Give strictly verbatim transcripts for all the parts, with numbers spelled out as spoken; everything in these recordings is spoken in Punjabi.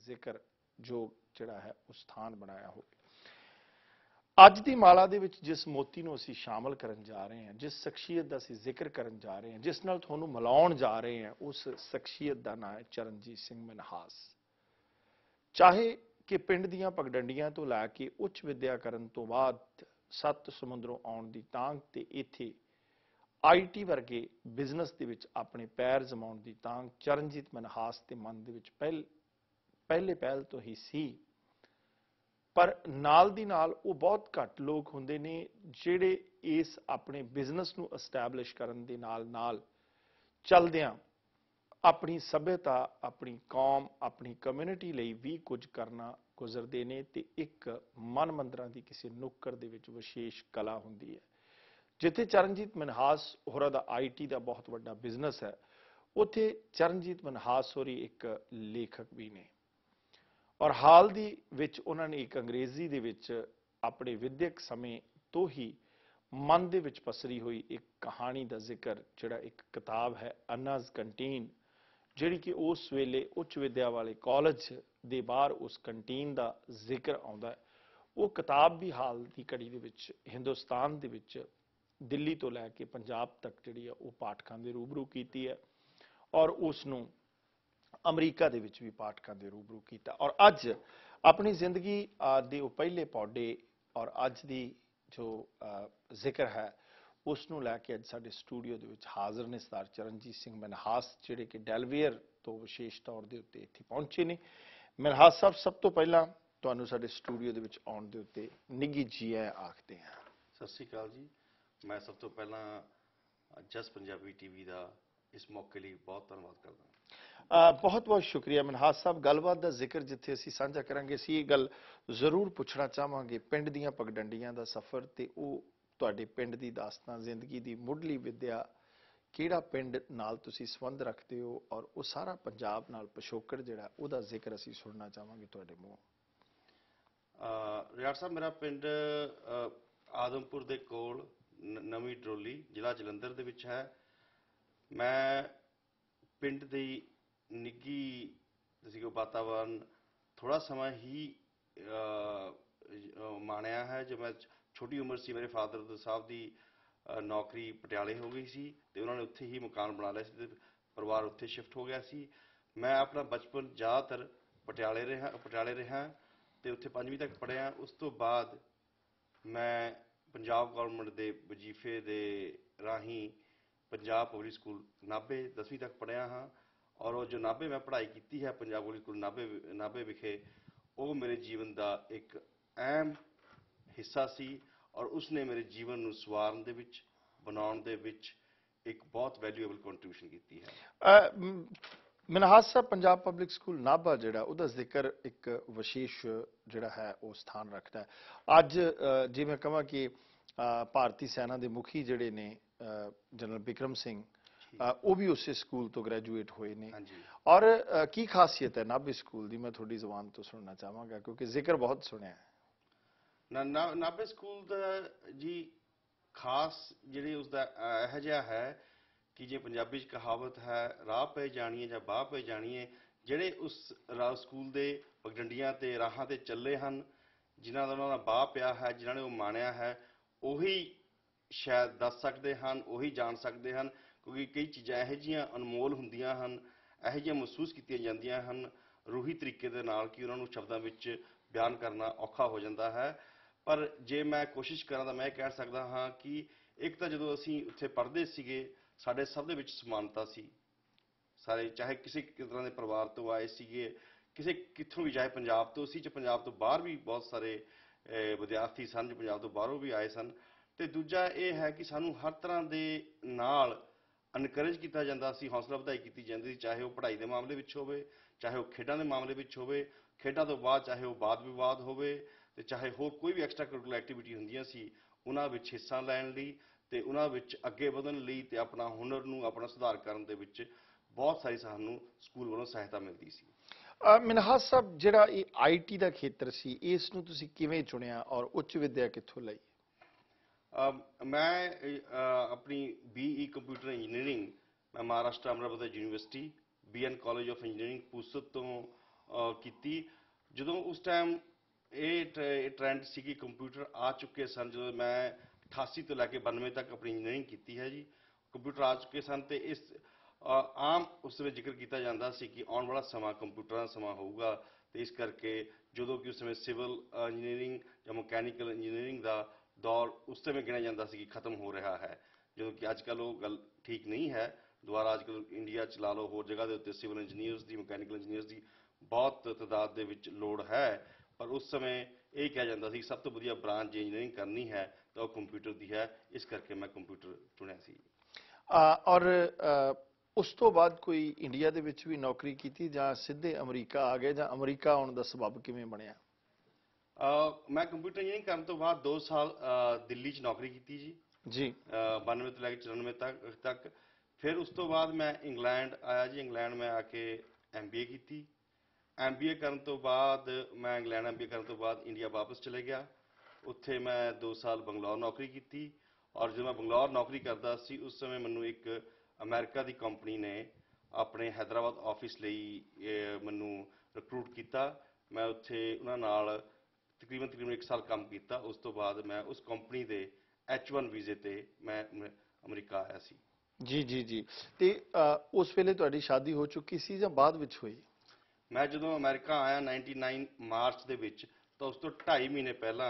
ਜ਼ਿਕਰ ਜੋ ਜਿਹੜਾ ਹੈ ਉਹ ਸਥਾਨ ਬਣਾਇਆ ਹੋਵੇ। ਅੱਜ ਦੀ ਮਾਲਾ ਦੇ ਵਿੱਚ ਜਿਸ ਮੋਤੀ ਨੂੰ ਅਸੀਂ ਸ਼ਾਮਲ ਕਰਨ ਜਾ ਰਹੇ ਹਾਂ, ਜਿਸ ਸ਼ਖਸੀਅਤ ਦਾ ਅਸੀਂ ਜ਼ਿਕਰ ਕਰਨ ਜਾ ਰਹੇ ਹਾਂ, ਜਿਸ ਨਾਲ ਤੁਹਾਨੂੰ ਮਿਲਾਉਣ ਜਾ ਰਹੇ ਹਾਂ, ਉਸ ਸ਼ਖਸੀਅਤ ਦਾ ਨਾਮ ਹੈ ਚਰਨਜੀਤ ਸਿੰਘ ਮਨਹਾਸ। ਚਾਹੇ ਕਿ ਪਿੰਡ ਦੀਆਂ ਪਗਡੰਡੀਆਂ ਤੋਂ ਲੈ ਕੇ ਉੱਚ ਵਿੱਦਿਆ ਕਰਨ ਤੋਂ ਬਾਅਦ ਸੱਤ ਸਮੁੰਦਰੋਂ ਆਉਣ ਦੀ ਤਾਂਘ ਤੇ ਇੱਥੇ ਆਈ ਟੀ ਵਰਗੇ ਬਿਜ਼ਨਸ ਦੇ ਵਿੱਚ ਆਪਣੇ ਪੈਰ ਜਮਾਉਣ ਦੀ ਤਾਂਘ ਚਰਨਜੀਤ ਮਨਹਾਸ ਦੇ ਮਨ ਦੇ ਵਿੱਚ ਪਹਿਲ ਪਹਿਲੇ ਪਹਿਲ ਤੋਂ ਹੀ ਸੀ। ਪਰ ਨਾਲ ਦੀ ਨਾਲ ਉਹ ਬਹੁਤ ਘੱਟ ਲੋਕ ਹੁੰਦੇ ਨੇ ਜਿਹੜੇ ਇਸ ਆਪਣੇ ਬਿਜ਼ਨਸ ਨੂੰ ਐਸਟੈਬਲਿਸ਼ ਕਰਨ ਦੇ ਨਾਲ ਨਾਲ ਚੱਲਦਿਆਂ ਆਪਣੀ ਸੱਭਿਅਤਾ, ਆਪਣੀ ਕੌਮ, ਆਪਣੀ ਕਮਿਊਨਿਟੀ ਲਈ ਵੀ ਕੁਝ ਕਰਨਾ ਗੁਜ਼ਰਦੇ ਨੇ ਤੇ ਇੱਕ ਮਨ ਮੰਦਰਾਂ ਦੀ ਕਿਸੇ ਨੁੱਕਰ ਦੇ ਵਿੱਚ ਵਿਸ਼ੇਸ਼ ਕਲਾ ਹੁੰਦੀ ਹੈ। ਜਿੱਥੇ ਚਰਨਜੀਤ ਮਨਹਾਸ ਹੋਰਾਂ ਦਾ ਆਈ ਟੀ ਦਾ ਬਹੁਤ ਵੱਡਾ ਬਿਜ਼ਨਸ ਹੈ, ਉੱਥੇ ਚਰਨਜੀਤ ਮਨਹਾਸ ਹੋਰੀ ਇੱਕ ਲੇਖਕ ਵੀ ਨੇ ਔਰ ਹਾਲ ਦੀ ਵਿੱਚ ਉਹਨਾਂ ਨੇ ਇੱਕ ਅੰਗਰੇਜ਼ੀ ਦੇ ਵਿੱਚ ਆਪਣੇ ਵਿਦਿਅਕ ਸਮੇਂ ਤੋਂ ਹੀ ਮਨ ਦੇ ਵਿੱਚ ਪਸਰੀ ਹੋਈ ਇੱਕ ਕਹਾਣੀ ਦਾ ਜ਼ਿਕਰ, ਜਿਹੜਾ ਇੱਕ ਕਿਤਾਬ ਹੈ ਅੰਨਾਜ਼ ਕੰਟੀਨ, ਜਿਹੜੀ ਕਿ ਉਸ ਵੇਲੇ ਉੱਚ ਵਿੱਦਿਆ ਵਾਲੇ ਕਾਲਜ ਦੇ ਬਾਹਰ ਉਸ ਕੰਟੀਨ ਦਾ ਜ਼ਿਕਰ ਆਉਂਦਾ ਹੈ। ਉਹ ਕਿਤਾਬ ਵੀ ਹਾਲ ਦੀ ਘੜੀ ਦੇ ਵਿੱਚ ਹਿੰਦੁਸਤਾਨ ਦੇ ਵਿੱਚ ਦਿੱਲੀ ਤੋਂ ਲੈ ਕੇ ਪੰਜਾਬ ਤੱਕ ਜਿਹੜੀ ਆ ਉਹ ਪਾਠਕਾਂ ਦੇ ਰੂਬਰੂ ਕੀਤੀ ਹੈ ਔਰ ਉਸ ਨੂੰ ਅਮਰੀਕਾ ਦੇ ਵਿੱਚ ਵੀ ਪਾਠਕਾਂ ਦੇ ਰੂਬਰੂ ਕੀਤਾ। ਔਰ ਅੱਜ ਆਪਣੀ ਜ਼ਿੰਦਗੀ ਦੇ ਉਹ ਪਹਿਲੇ ਪੌਡੇ ਔਰ ਅੱਜ ਦੀ ਜੋ ਜ਼ਿਕਰ ਹੈ ਉਸ ਨੂੰ ਲੈ ਕੇ ਅੱਜ ਸਾਡੇ ਸਟੂਡੀਓ ਦੇ ਵਿੱਚ ਹਾਜ਼ਰ ਨੇ ਸਰਦਾਰ ਚਰਨਜੀਤ ਸਿੰਘ ਮਨਹਾਸ, ਜਿਹੜੇ ਕਿ ਡੈਲਵੇਅਰ ਤੋਂ ਵਿਸ਼ੇਸ਼ ਤੌਰ ਦੇ ਉੱਤੇ ਇੱਥੇ ਪਹੁੰਚੇ ਨੇ। ਮਨਹਾਸ ਸਾਹਿਬ, ਸਭ ਤੋਂ ਪਹਿਲਾਂ ਤੁਹਾਨੂੰ ਸਾਡੇ ਸਟੂਡੀਓ ਦੇ ਵਿੱਚ ਆਉਣ ਦੇ ਉੱਤੇ ਨਿੱਘੀ ਜੀ ਆਇਆਂ ਆਖਦੇ ਹਾਂ। ਸਤਿ ਸ਼੍ਰੀ ਅਕਾਲ ਜੀ। ਮੈਂ ਸਭ ਤੋਂ ਪਹਿਲਾਂ ਜਸ ਪੰਜਾਬੀ ਟੀਵੀ ਦਾ ਇਸ ਮੌਕੇ ਲਈ ਬਹੁਤ ਧੰਨਵਾਦ ਕਰਦਾ ਹਾਂ। ਬਹੁਤ ਬਹੁਤ ਸ਼ੁਕਰੀਆ ਮਨਹਾਸ ਸਾਹਿਬ। ਗੱਲਬਾਤ ਦਾ ਜ਼ਿਕਰ ਜਿੱਥੇ ਅਸੀਂ ਸਾਂਝਾ ਕਰਾਂਗੇ, ਅਸੀਂ ਇਹ ਗੱਲ ਜ਼ਰੂਰ ਪੁੱਛਣਾ ਚਾਹਾਂਗੇ ਪਿੰਡ ਦੀਆਂ ਪਗਡੰਡੀਆਂ ਦਾ ਸਫ਼ਰ ਤੇ ਉਹ ਤੁਹਾਡੇ ਪਿੰਡ ਦੀ ਦਾਸਤਾਨ, ਜ਼ਿੰਦਗੀ ਦੀ ਮੁੱਢਲੀ ਵਿੱਦਿਆ, ਕਿਹੜਾ ਪਿੰਡ ਨਾਲ ਤੁਸੀਂ ਸੰਬੰਧ ਰੱਖਦੇ ਹੋ ਔਰ ਉਹ ਸਾਰਾ ਪੰਜਾਬ ਨਾਲ ਪਿਛੋਕੜ ਜਿਹੜਾ ਉਹਦਾ ਜ਼ਿਕਰ ਅਸੀਂ ਸੁਣਨਾ ਚਾਹਾਂਗੇ ਤੁਹਾਡੇ ਮੂੰਹੋਂ। ਰਿਆੜ ਸਾਹਿਬ, ਮੇਰਾ ਪਿੰਡ ਆਦਮਪੁਰ ਦੇ ਕੋਲ ਨਵੀਂ ਡਰੋਲੀ, ਜ਼ਿਲ੍ਹਾ ਜਲੰਧਰ ਦੇ ਵਿੱਚ ਹੈ। ਮੈਂ ਪਿੰਡ ਦੀ ਨਿੱਘੀ ਤੁਸੀਂ ਕੋ ਵਾਤਾਵਰਨ ਥੋੜ੍ਹਾ ਸਮਾਂ ਹੀ ਮਾਣਿਆ ਹੈ। ਜੋ ਮੈਂ ਛੋਟੀ ਉਮਰ ਸੀ, ਮੇਰੇ ਫਾਦਰ ਸਾਹਿਬ ਦੀ ਨੌਕਰੀ ਪਟਿਆਲੇ ਹੋ ਗਈ ਸੀ ਅਤੇ ਉਹਨਾਂ ਨੇ ਉੱਥੇ ਹੀ ਮਕਾਨ ਬਣਾ ਲਿਆ ਸੀ ਅਤੇ ਪਰਿਵਾਰ ਉੱਥੇ ਸ਼ਿਫਟ ਹੋ ਗਿਆ ਸੀ। ਮੈਂ ਆਪਣਾ ਬਚਪਨ ਜ਼ਿਆਦਾਤਰ ਪਟਿਆਲੇ ਰਿਹਾ ਪਟਿਆਲੇ ਰਿਹਾ ਅਤੇ ਉੱਥੇ ਪੰਜਵੀਂ ਤੱਕ ਪੜ੍ਹਿਆ। ਉਸ ਤੋਂ ਬਾਅਦ ਮੈਂ ਪੰਜਾਬ ਗੌਰਮੈਂਟ ਦੇ ਵਜ਼ੀਫੇ ਦੇ ਰਾਹੀਂ ਪੰਜਾਬ ਪਬਲਿਕ ਸਕੂਲ ਨਾਭੇ ਦਸਵੀਂ ਤੱਕ ਪੜ੍ਹਿਆ ਹਾਂ ਔਰ ਉਹ ਜੋ ਨਾਭੇ ਮੈਂ ਪੜ੍ਹਾਈ ਕੀਤੀ ਹੈ ਪੰਜਾਬ ਪਬਲਿਕ ਸਕੂਲ ਨਾਭੇ ਨਾਭੇ ਵਿਖੇ, ਉਹ ਮੇਰੇ ਜੀਵਨ ਦਾ ਇੱਕ ਅਹਿਮ ਹਿੱਸਾ ਸੀ ਔਰ ਉਸਨੇ ਮੇਰੇ ਜੀਵਨ ਨੂੰ ਸਵਾਰਨ ਦੇ ਵਿੱਚ, ਬਣਾਉਣ ਦੇ ਵਿੱਚ ਇੱਕ ਬਹੁਤ ਵੈਲਿਊਏਬਲ ਕੰਟਰੀਬਿਊਸ਼ਨ ਕੀਤੀ ਹੈ। ਮਨਹਾਸ ਸਾਹਿਬ, ਪੰਜਾਬ ਪਬਲਿਕ ਸਕੂਲ ਨਾਭਾ ਜਿਹੜਾ ਉਹਦਾ ਜ਼ਿਕਰ ਇੱਕ ਵਿਸ਼ੇਸ਼ ਜਿਹੜਾ ਹੈ ਉਹ ਸਥਾਨ ਰੱਖਦਾ ਹੈ। ਅੱਜ ਜੇ ਮੈਂ ਕਹਾਂ ਕਿ ਭਾਰਤੀ ਸੈਨਾ ਦੇ ਮੁਖੀ ਜਿਹੜੇ ਨੇ ਜਨਰਲ ਬਿਕਰਮ ਸਿੰਘ, ਉਹ ਵੀ ਉਸੇ ਸਕੂਲ ਤੋਂ ਗ੍ਰੈਜੂਏਟ ਹੋਏ ਨੇ ਔਰ ਕੀ ਖਾਸੀਅਤ ਹੈ ਨਾਭੇ ਸਕੂਲ ਦੀ, ਮੈਂ ਤੁਹਾਡੀ ਜ਼ੁਬਾਨ ਤੋਂ ਸੁਣਨਾ ਚਾਹਾਂਗਾ ਕਿਉਂਕਿ ਜ਼ਿਕਰ ਬਹੁਤ ਸੁਣਿਆ ਹੈ। ਨਾ ਨਾਭੇ ਸਕੂਲ ਦਾ ਜੀ ਖਾਸ ਜਿਹੜੀ ਉਸਦਾ ਇਹੋ ਜਿਹਾ ਹੈ ਕਿ ਜੇ ਪੰਜਾਬੀ 'ਚ ਕਹਾਵਤ ਹੈ, ਰਾਹ ਪੈ ਜਾਣੀਏ ਜਾਂ ਬਾਹ ਪੈ ਜਾਣੀਏ, ਜਿਹੜੇ ਉਸ ਰਾਹ ਸਕੂਲ ਦੇ ਪਗਡੰਡੀਆਂ 'ਤੇ ਰਾਹਾਂ 'ਤੇ ਚੱਲੇ ਹਨ, ਜਿਨ੍ਹਾਂ ਦਾ ਉਹਨਾਂ ਦਾ ਬਾਹ ਪਿਆ ਹੈ, ਜਿਨ੍ਹਾਂ ਨੇ ਉਹ ਮਾਣਿਆ ਹੈ, ਉਹੀ ਸ਼ਾਇਦ ਦੱਸ ਸਕਦੇ ਹਨ, ਉਹੀ ਜਾਣ ਸਕਦੇ ਹਨ ਕਿਉਂਕਿ ਕਈ ਚੀਜ਼ਾਂ ਇਹੋ ਜਿਹੀਆਂ ਅਨਮੋਲ ਹੁੰਦੀਆਂ ਹਨ, ਇਹੋ ਜਿਹੀਆਂ ਮਹਿਸੂਸ ਕੀਤੀਆਂ ਜਾਂਦੀਆਂ ਹਨ ਰੂਹੀ ਤਰੀਕੇ ਦੇ ਨਾਲ ਕਿ ਉਹਨਾਂ ਨੂੰ ਸ਼ਬਦਾਂ ਵਿੱਚ ਬਿਆਨ ਕਰਨਾ ਔਖਾ ਹੋ ਜਾਂਦਾ ਹੈ। ਪਰ ਜੇ ਮੈਂ ਕੋਸ਼ਿਸ਼ ਕਰਾਂ ਤਾਂ ਮੈਂ ਇਹ ਕਹਿ ਸਕਦਾ ਹਾਂ ਕਿ ਇੱਕ ਤਾਂ ਜਦੋਂ ਅਸੀਂ ਉੱਥੇ ਪੜ੍ਹਦੇ ਸੀਗੇ, ਸਾਡੇ ਸਭ ਦੇ ਵਿੱਚ ਸਮਾਨਤਾ ਸੀ। ਸਾਰੇ ਚਾਹੇ ਕਿਸੇ ਤਰ੍ਹਾਂ ਦੇ ਪਰਿਵਾਰ ਤੋਂ ਆਏ ਸੀਗੇ, ਕਿਸੇ ਕਿੱਥੋਂ ਵੀ, ਚਾਹੇ ਪੰਜਾਬ ਤੋਂ ਸੀ, ਚ ਪੰਜਾਬ ਤੋਂ ਬਾਹਰ ਵੀ ਬਹੁਤ ਸਾਰੇ ਵਿਦਿਆਰਥੀ ਸਨ ਜੋ ਪੰਜਾਬ ਤੋਂ ਬਾਹਰੋਂ ਵੀ ਆਏ ਸਨ। ਅਤੇ ਦੂਜਾ ਇਹ ਹੈ ਕਿ ਸਾਨੂੰ ਹਰ ਤਰ੍ਹਾਂ ਦੇ ਨਾਲ ਐਨਕਰੇਜ ਕੀਤਾ ਜਾਂਦਾ ਸੀ, ਹੌਸਲਾ ਵਧਾਈ ਕੀਤੀ ਜਾਂਦੀ ਸੀ, ਚਾਹੇ ਉਹ ਪੜ੍ਹਾਈ ਦੇ ਮਾਮਲੇ ਵਿੱਚ ਹੋਵੇ, ਚਾਹੇ ਉਹ ਖੇਡਾਂ ਦੇ ਮਾਮਲੇ ਵਿੱਚ ਹੋਵੇ, ਖੇਡਾਂ ਤੋਂ ਬਾਅਦ ਚਾਹੇ ਉਹ ਵਾਦ ਵਿਵਾਦ ਹੋਵੇ ਅਤੇ ਚਾਹੇ ਹੋਰ ਕੋਈ ਵੀ ਐਕਸਟਰਾ ਕਰਿਕੂਲਰ ਐਕਟੀਵਿਟੀ ਹੁੰਦੀਆਂ ਸੀ, ਉਹਨਾਂ ਵਿੱਚ ਹਿੱਸਾ ਲੈਣ ਲਈ ਅਤੇ ਉਹਨਾਂ ਵਿੱਚ ਅੱਗੇ ਵਧਣ ਲਈ ਅਤੇ ਆਪਣਾ ਹੁਨਰ ਨੂੰ ਆਪਣਾ ਸੁਧਾਰ ਕਰਨ ਦੇ ਵਿੱਚ ਬਹੁਤ ਸਾਰੀ ਸਾਨੂੰ ਸਕੂਲ ਵੱਲੋਂ ਸਹਾਇਤਾ ਮਿਲਦੀ ਸੀ। ਮਨਹਾਸ ਸਾਹਿਬ, ਜਿਹੜਾ ਇਹ ਆਈ ਟੀ ਦਾ ਖੇਤਰ ਸੀ, ਇਸ ਨੂੰ ਤੁਸੀਂ ਕਿਵੇਂ ਚੁਣਿਆ ਔਰ ਉੱਚ ਵਿੱਦਿਆ ਕਿੱਥੋਂ ਲਈ? ਮੈਂ ਆਪਣੀ ਬੀ ਈ ਕੰਪਿਊਟਰ ਇੰਜੀਨੀਅਰਿੰਗ ਮੈਂ Maharashtra Amravati university B N college of engineering Pusad ਤੋਂ ਅਹ, ਕੀਤੀ। ਜਦੋਂ ਉਸ ਟਾਈਮ ਇਹ ਟ੍ਰੈਂਡ ਸੀ ਕਿ ਕੰਪਿਊਟਰ ਆ ਚੁੱਕੇ ਸਨ, ਜਦੋਂ ਮੈਂ ਅਠਾਸੀ ਤੋਂ ਲੈ ਕੇ ਬਾਨਵੇਂ ਤੱਕ ਆਪਣੀ ਇੰਜੀਨੀਅਰਿੰਗ ਕੀਤੀ ਹੈ ਜੀ, ਕੰਪਿਊਟਰ ਆ ਚੁੱਕੇ ਸਨ ਤੇ ਇਸ ਅ, ਆਮ ਉਸ ਵਿੱਚ ਜ਼ਿਕਰ ਕੀਤਾ ਜਾਂਦਾ ਸੀ ਕਿ ਆਉਣ ਵਾਲਾ ਸਮਾਂ ਕੰਪਿਊਟਰਾਂ ਦਾ ਸਮਾਂ ਹੋਊਗਾ। ਤੇ ਇਸ ਕਰਕੇ ਜਦੋਂ ਕਿ ਉਸ ਸਮੇਂ ਸਿਵਲ ਇੰਜੀਨੀਅਰਿੰਗ ਜਾਂ ਮਕੈਨੀਕਲ ਇੰਜੀਨੀਅਰਿੰਗ ਦਾ ਦੌਰ ਉਸ ਸਮੇਂ ਗਿਣਿਆ ਜਾਂਦਾ ਸੀ ਕਿ ਖਤਮ ਹੋ ਰਿਹਾ ਹੈ, ਜਦੋਂ ਕਿ ਅੱਜ ਕੱਲ੍ਹ ਉਹ ਗੱਲ ਠੀਕ ਨਹੀਂ ਹੈ। ਦੁਬਾਰਾ ਅੱਜ ਕੱਲ੍ਹ ਇੰਡੀਆ 'ਚ ਲਾ ਲਓ, ਹੋਰ ਜਗ੍ਹਾ ਦੇ ਉੱਤੇ ਸਿਵਲ ਇੰਜੀਨੀਅਰਸ ਦੀ, ਮਕੈਨੀਕਲ ਇੰਜੀਨੀਅਰਸ ਦੀ ਬਹੁਤ ਤਾਦਾਦ ਦੇ ਵਿੱਚ ਲੋੜ ਹੈ। ਪਰ ਉਸ ਸਮੇਂ ਇਹ ਕਿਹਾ ਜਾਂਦਾ ਸੀ ਕਿ ਸਭ ਤੋਂ ਵਧੀਆ ਬ੍ਰਾਂਚ ਜੇ ਇੰਜੀਨੀਅਰਿੰਗ ਕਰਨੀ ਹੈ ਤਾਂ ਉਹ ਕੰਪਿਊਟਰ ਦੀ ਹੈ। ਇਸ ਕਰਕੇ ਮੈਂ ਕੰਪਿਊਟਰ ਚੁਣਿਆ ਸੀ। ਅ, ਔਰ ਅ, ਉਸ ਤੋਂ ਬਾਅਦ ਕੋਈ ਇੰਡੀਆ ਦੇ ਵਿੱਚ ਵੀ ਨੌਕਰੀ ਕੀਤੀ ਜਾਂ ਸਿੱਧੇ ਅਮਰੀਕਾ ਆ ਗਏ, ਜਾਂ ਅਮਰੀਕਾ ਆਉਣ ਦਾ ਸਬਬ ਕਿਵੇਂ ਬਣਿਆ? ਅ, ਮੈਂ ਕੰਪਿਊਟਰ ਇੰਜੀਨੀਅਰਿੰਗ ਕਰਨ ਤੋਂ ਬਾਅਦ ਦੋ ਸਾਲ ਅ, ਦਿੱਲੀ 'ਚ ਨੌਕਰੀ ਕੀਤੀ ਜੀ, ਜੀ ਅ, ਬਾਨਵੇਂ ਤੋਂ ਲੈ ਕੇ ਚੁਰਾਨਵੇਂ ਤੱਕ ਤੱਕ ਫਿਰ ਉਸ ਤੋਂ ਬਾਅਦ ਮੈਂ ਇੰਗਲੈਂਡ ਆਇਆ ਜੀ। ਇੰਗਲੈਂਡ ਮੈਂ ਆ ਕੇ ਐਮ ਬੀ ਏ ਕੀਤੀ। ਐਮ ਬੀ ਏ ਕਰਨ ਤੋਂ ਬਾਅਦ ਮੈਂ ਇੰਗਲੈਂਡ ਐਮ ਬੀ ਏ ਕਰਨ ਤੋਂ ਬਾਅਦ ਇੰਡੀਆ ਵਾਪਸ ਚਲੇ ਗਿਆ। ਉੱਥੇ ਮੈਂ ਦੋ ਸਾਲ ਬੰਗਲੌਰ ਨੌਕਰੀ ਕੀਤੀ। ਔਰ ਜਦੋਂ ਮੈਂ ਬੰਗਲੌਰ ਨੌਕਰੀ ਕਰਦਾ ਸੀ ਉਸ ਸਮੇਂ ਮੈਨੂੰ ਇੱਕ ਅਮਰੀਕਾ ਦੀ ਕੰਪਨੀ ਨੇ ਆਪਣੇ ਹੈਦਰਾਬਾਦ ਆਫਿਸ ਲਈ ਇਹ, ਮੈਨੂੰ ਰਿਕਰੂਟ ਕੀਤਾ। ਮੈਂ ਉੱਥੇ ਉਹਨਾਂ ਨਾਲ ਤਕਰੀਬਨ ਤਕਰੀਬਨ ਇੱਕ ਸਾਲ ਕੰਮ ਕੀਤਾ। ਉਸ ਤੋਂ ਬਾਅਦ ਮੈਂ ਉਸ ਕੰਪਨੀ ਦੇ ਐਚ ਵਨ ਵੀਜ਼ੇ ਤੇ ਮੈਂ ਅਮ- ਅਮਰੀਕਾ ਆਇਆ ਸੀ। ਜੀ ਜੀ ਜੀ ਤੇ ਅ, ਉਸ ਵੇਲੇ ਤੁਹਾਡੀ ਸ਼ਾਦੀ ਹੋ ਚੁੱਕੀ ਸੀ ਜਾਂ ਬਾਅਦ ਵਿੱਚ ਹੋਈ? ਮੈਂ ਜਦੋਂ ਅਮਰੀਕਾ ਆਇਆ ਨਿਨਆਨਵੇਂ ਮਾਰਚ ਦੇ ਵਿੱਚ, ਤਾਂ ਉਸ ਤੋਂ ਢਾਈ ਮਹੀਨੇ ਪਹਿਲਾਂ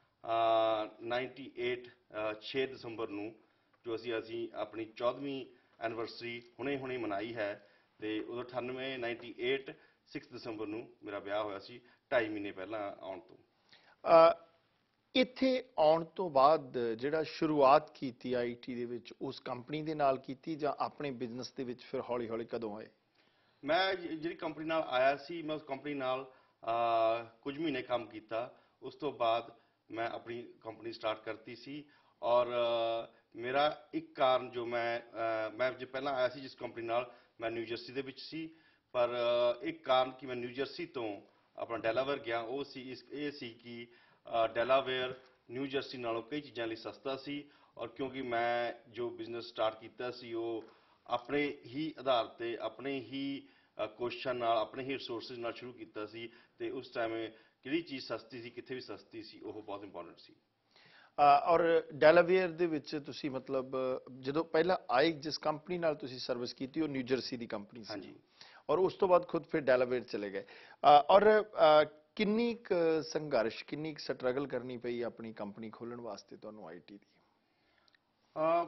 ਅਠਾਨਵੇਂ ਛੇ ਦਸੰਬਰ ਨੂੰ, ਜੋ ਅਸੀਂ ਅਸੀਂ ਆਪਣੀ ਚੌਦਵੀਂ ਐਨੀਵਰਸਰੀ ਹੁਣੇ ਹੁਣੇ ਮਨਾਈ ਹੈ, ਤੇ ਉਦੋਂ ਅਠਾਨਵੇਂ ਅਠਾਨਵੇਂ ਛੇ ਦਸੰਬਰ ਨੂੰ ਮੇਰਾ ਵਿਆਹ ਹੋਇਆ ਸੀ, ਢਾਈ ਮਹੀਨੇ ਪਹਿਲਾਂ ਆਉਣ ਤੋਂ। ਅ, ਇੱਥੇ ਆਉਣ ਤੋਂ ਬਾਅਦ ਜਿਹੜਾ ਸ਼ੁਰੂਆਤ ਕੀਤੀ ਆਈਟੀ ਦੇ ਵਿੱਚ, ਉਸ ਕੰਪਨੀ ਦੇ ਨਾਲ ਕੀਤੀ ਜਾਂ ਆਪਣੇ ਬਿਜ਼ਨਸ ਦੇ ਵਿੱਚ ਫਿਰ ਹੌਲੀ ਹੌਲੀ ਕਦੋਂ ਆਏ? ਮੈਂ ਜ- ਜਿਹੜੀ ਕੰਪਨੀ ਨਾਲ ਆਇਆ ਸੀ, ਮੈਂ ਉਸ ਕੰਪਨੀ ਨਾਲ ਅਹ, ਕੁਝ ਮਹੀਨੇ ਕੰਮ ਕੀਤਾ। ਉਸ ਤੋਂ ਬਾਅਦ ਮੈਂ ਆਪਣੀ ਕੰਪਨੀ ਸਟਾਰਟ ਕਰਤੀ ਸੀ। ਔਰ ਅਹ, ਮੇਰਾ ਇੱਕ ਕਾਰਨ, ਜੋ ਮੈਂ ਅਹ, ਮੈਂ ਜੇ ਪਹਿਲਾਂ ਆਇਆ ਸੀ ਜਿਸ ਕੰਪਨੀ ਨਾਲ, ਮੈਂ ਨਿਊ ਜਰਸੀ ਦੇ ਵਿੱਚ ਸੀ। ਪਰ ਅਹ, ਇੱਕ ਕਾਰਨ ਕਿ ਮੈਂ ਨਿਊ ਜਰਸੀ ਤੋਂ ਆਪਣਾ ਡੈਲਾਵੇਅਰ ਗਿਆ, ਉਹ ਸੀ ਇਸ ਇਹ ਸੀ ਕਿ ਅਹ, ਡੈਲਾਵੇਅਰ ਨਿਊ ਜਰਸੀ ਨਾਲੋਂ ਕਈ ਚੀਜ਼ਾਂ ਲਈ ਸਸਤਾ ਸੀ। ਔਰ ਕਿਉਂਕਿ ਮੈਂ ਜੋ ਬਿਜ਼ਨਸ ਸਟਾਰਟ ਕੀਤਾ ਸੀ ਉਹ ਆਪਣੇ ਹੀ ਆਧਾਰ ਤੇ, ਆਪਣੇ ਹੀ ਕੋਸ਼ਿਸ਼ਾਂ ਨਾਲ, ਆਪਣੇ ਹੀ ਰਿਸੋਰਸਿਸ ਨਾਲ ਸ਼ੁਰੂ ਕੀਤਾ ਸੀ। ਤੇ ਉਸ ਟਾਈਮ ਕਿਹੜੀ ਚੀਜ਼ ਸਸਤੀ ਸੀ, ਕਿੱਥੇ ਵੀ ਸਸਤੀ ਸੀ, ਉਹ ਬਹੁਤ ਇੰਪੋਰਟੈਂਟ ਸੀ। ਅ, ਔਰ ਡੈਲਾਵੇਅਰ ਦੇ ਵਿੱਚ ਤੁਸੀਂ ਮਤਲਬ ਜਦੋਂ ਪਹਿਲਾਂ ਆਏ, ਜਿਸ ਕੰਪਨੀ ਨਾਲ ਤੁਸੀਂ ਸਰਵਿਸ ਕੀਤੀ ਉਹ ਨਿਊ ਜਰਸੀ ਦੀ ਕੰਪਨੀ ਸੀ, ਹਾਂਜੀ। ਔਰ ਉਸ ਤੋਂ ਬਾਅਦ ਖੁਦ ਫਿਰ ਡੈਲਾਵੇਅਰ ਚਲੇ ਗਏ। ਅ, ਔਰ ਅ, ਕਿੰਨੀ ਕੁ ਸੰਘਰਸ਼, ਕਿੰਨੀ ਕੁ ਸਟਰਗਲ ਕਰਨੀ ਪਈ ਆਪਣੀ ਕੰਪਨੀ ਖੋਲ੍ਹਣ ਵਾਸਤੇ ਤੁਹਾਨੂੰ ਆਈਟੀ ਦੀ? ਅਹ,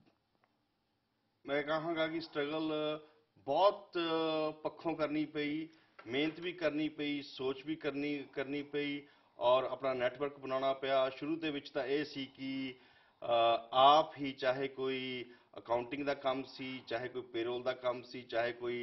ਮੈਂ ਕਹਾਂਗਾ ਕਿ ਸਟਰਗਲ ਬਹੁਤ ਪੱਖੋਂ ਕਰਨੀ ਪਈ, ਮਿਹਨਤ ਵੀ ਕਰਨੀ ਪਈ, ਸੋਚ ਵੀ ਕਰਨੀ ਕਰਨੀ ਪਈ, ਔਰ ਆਪਣਾ ਨੈਟਵਰਕ ਬਣਾਉਣਾ ਪਿਆ। ਸ਼ੁਰੂ ਦੇ ਵਿੱਚ ਤਾਂ ਇਹ ਸੀ ਕਿ ਅਹ, ਆਪ ਹੀ, ਚਾਹੇ ਕੋਈ ਅਕਾਊਂਟਿੰਗ ਦਾ ਕੰਮ ਸੀ, ਚਾਹੇ ਕੋਈ ਪੇਰੋਲ ਦਾ ਕੰਮ ਸੀ, ਚਾਹੇ ਕੋਈ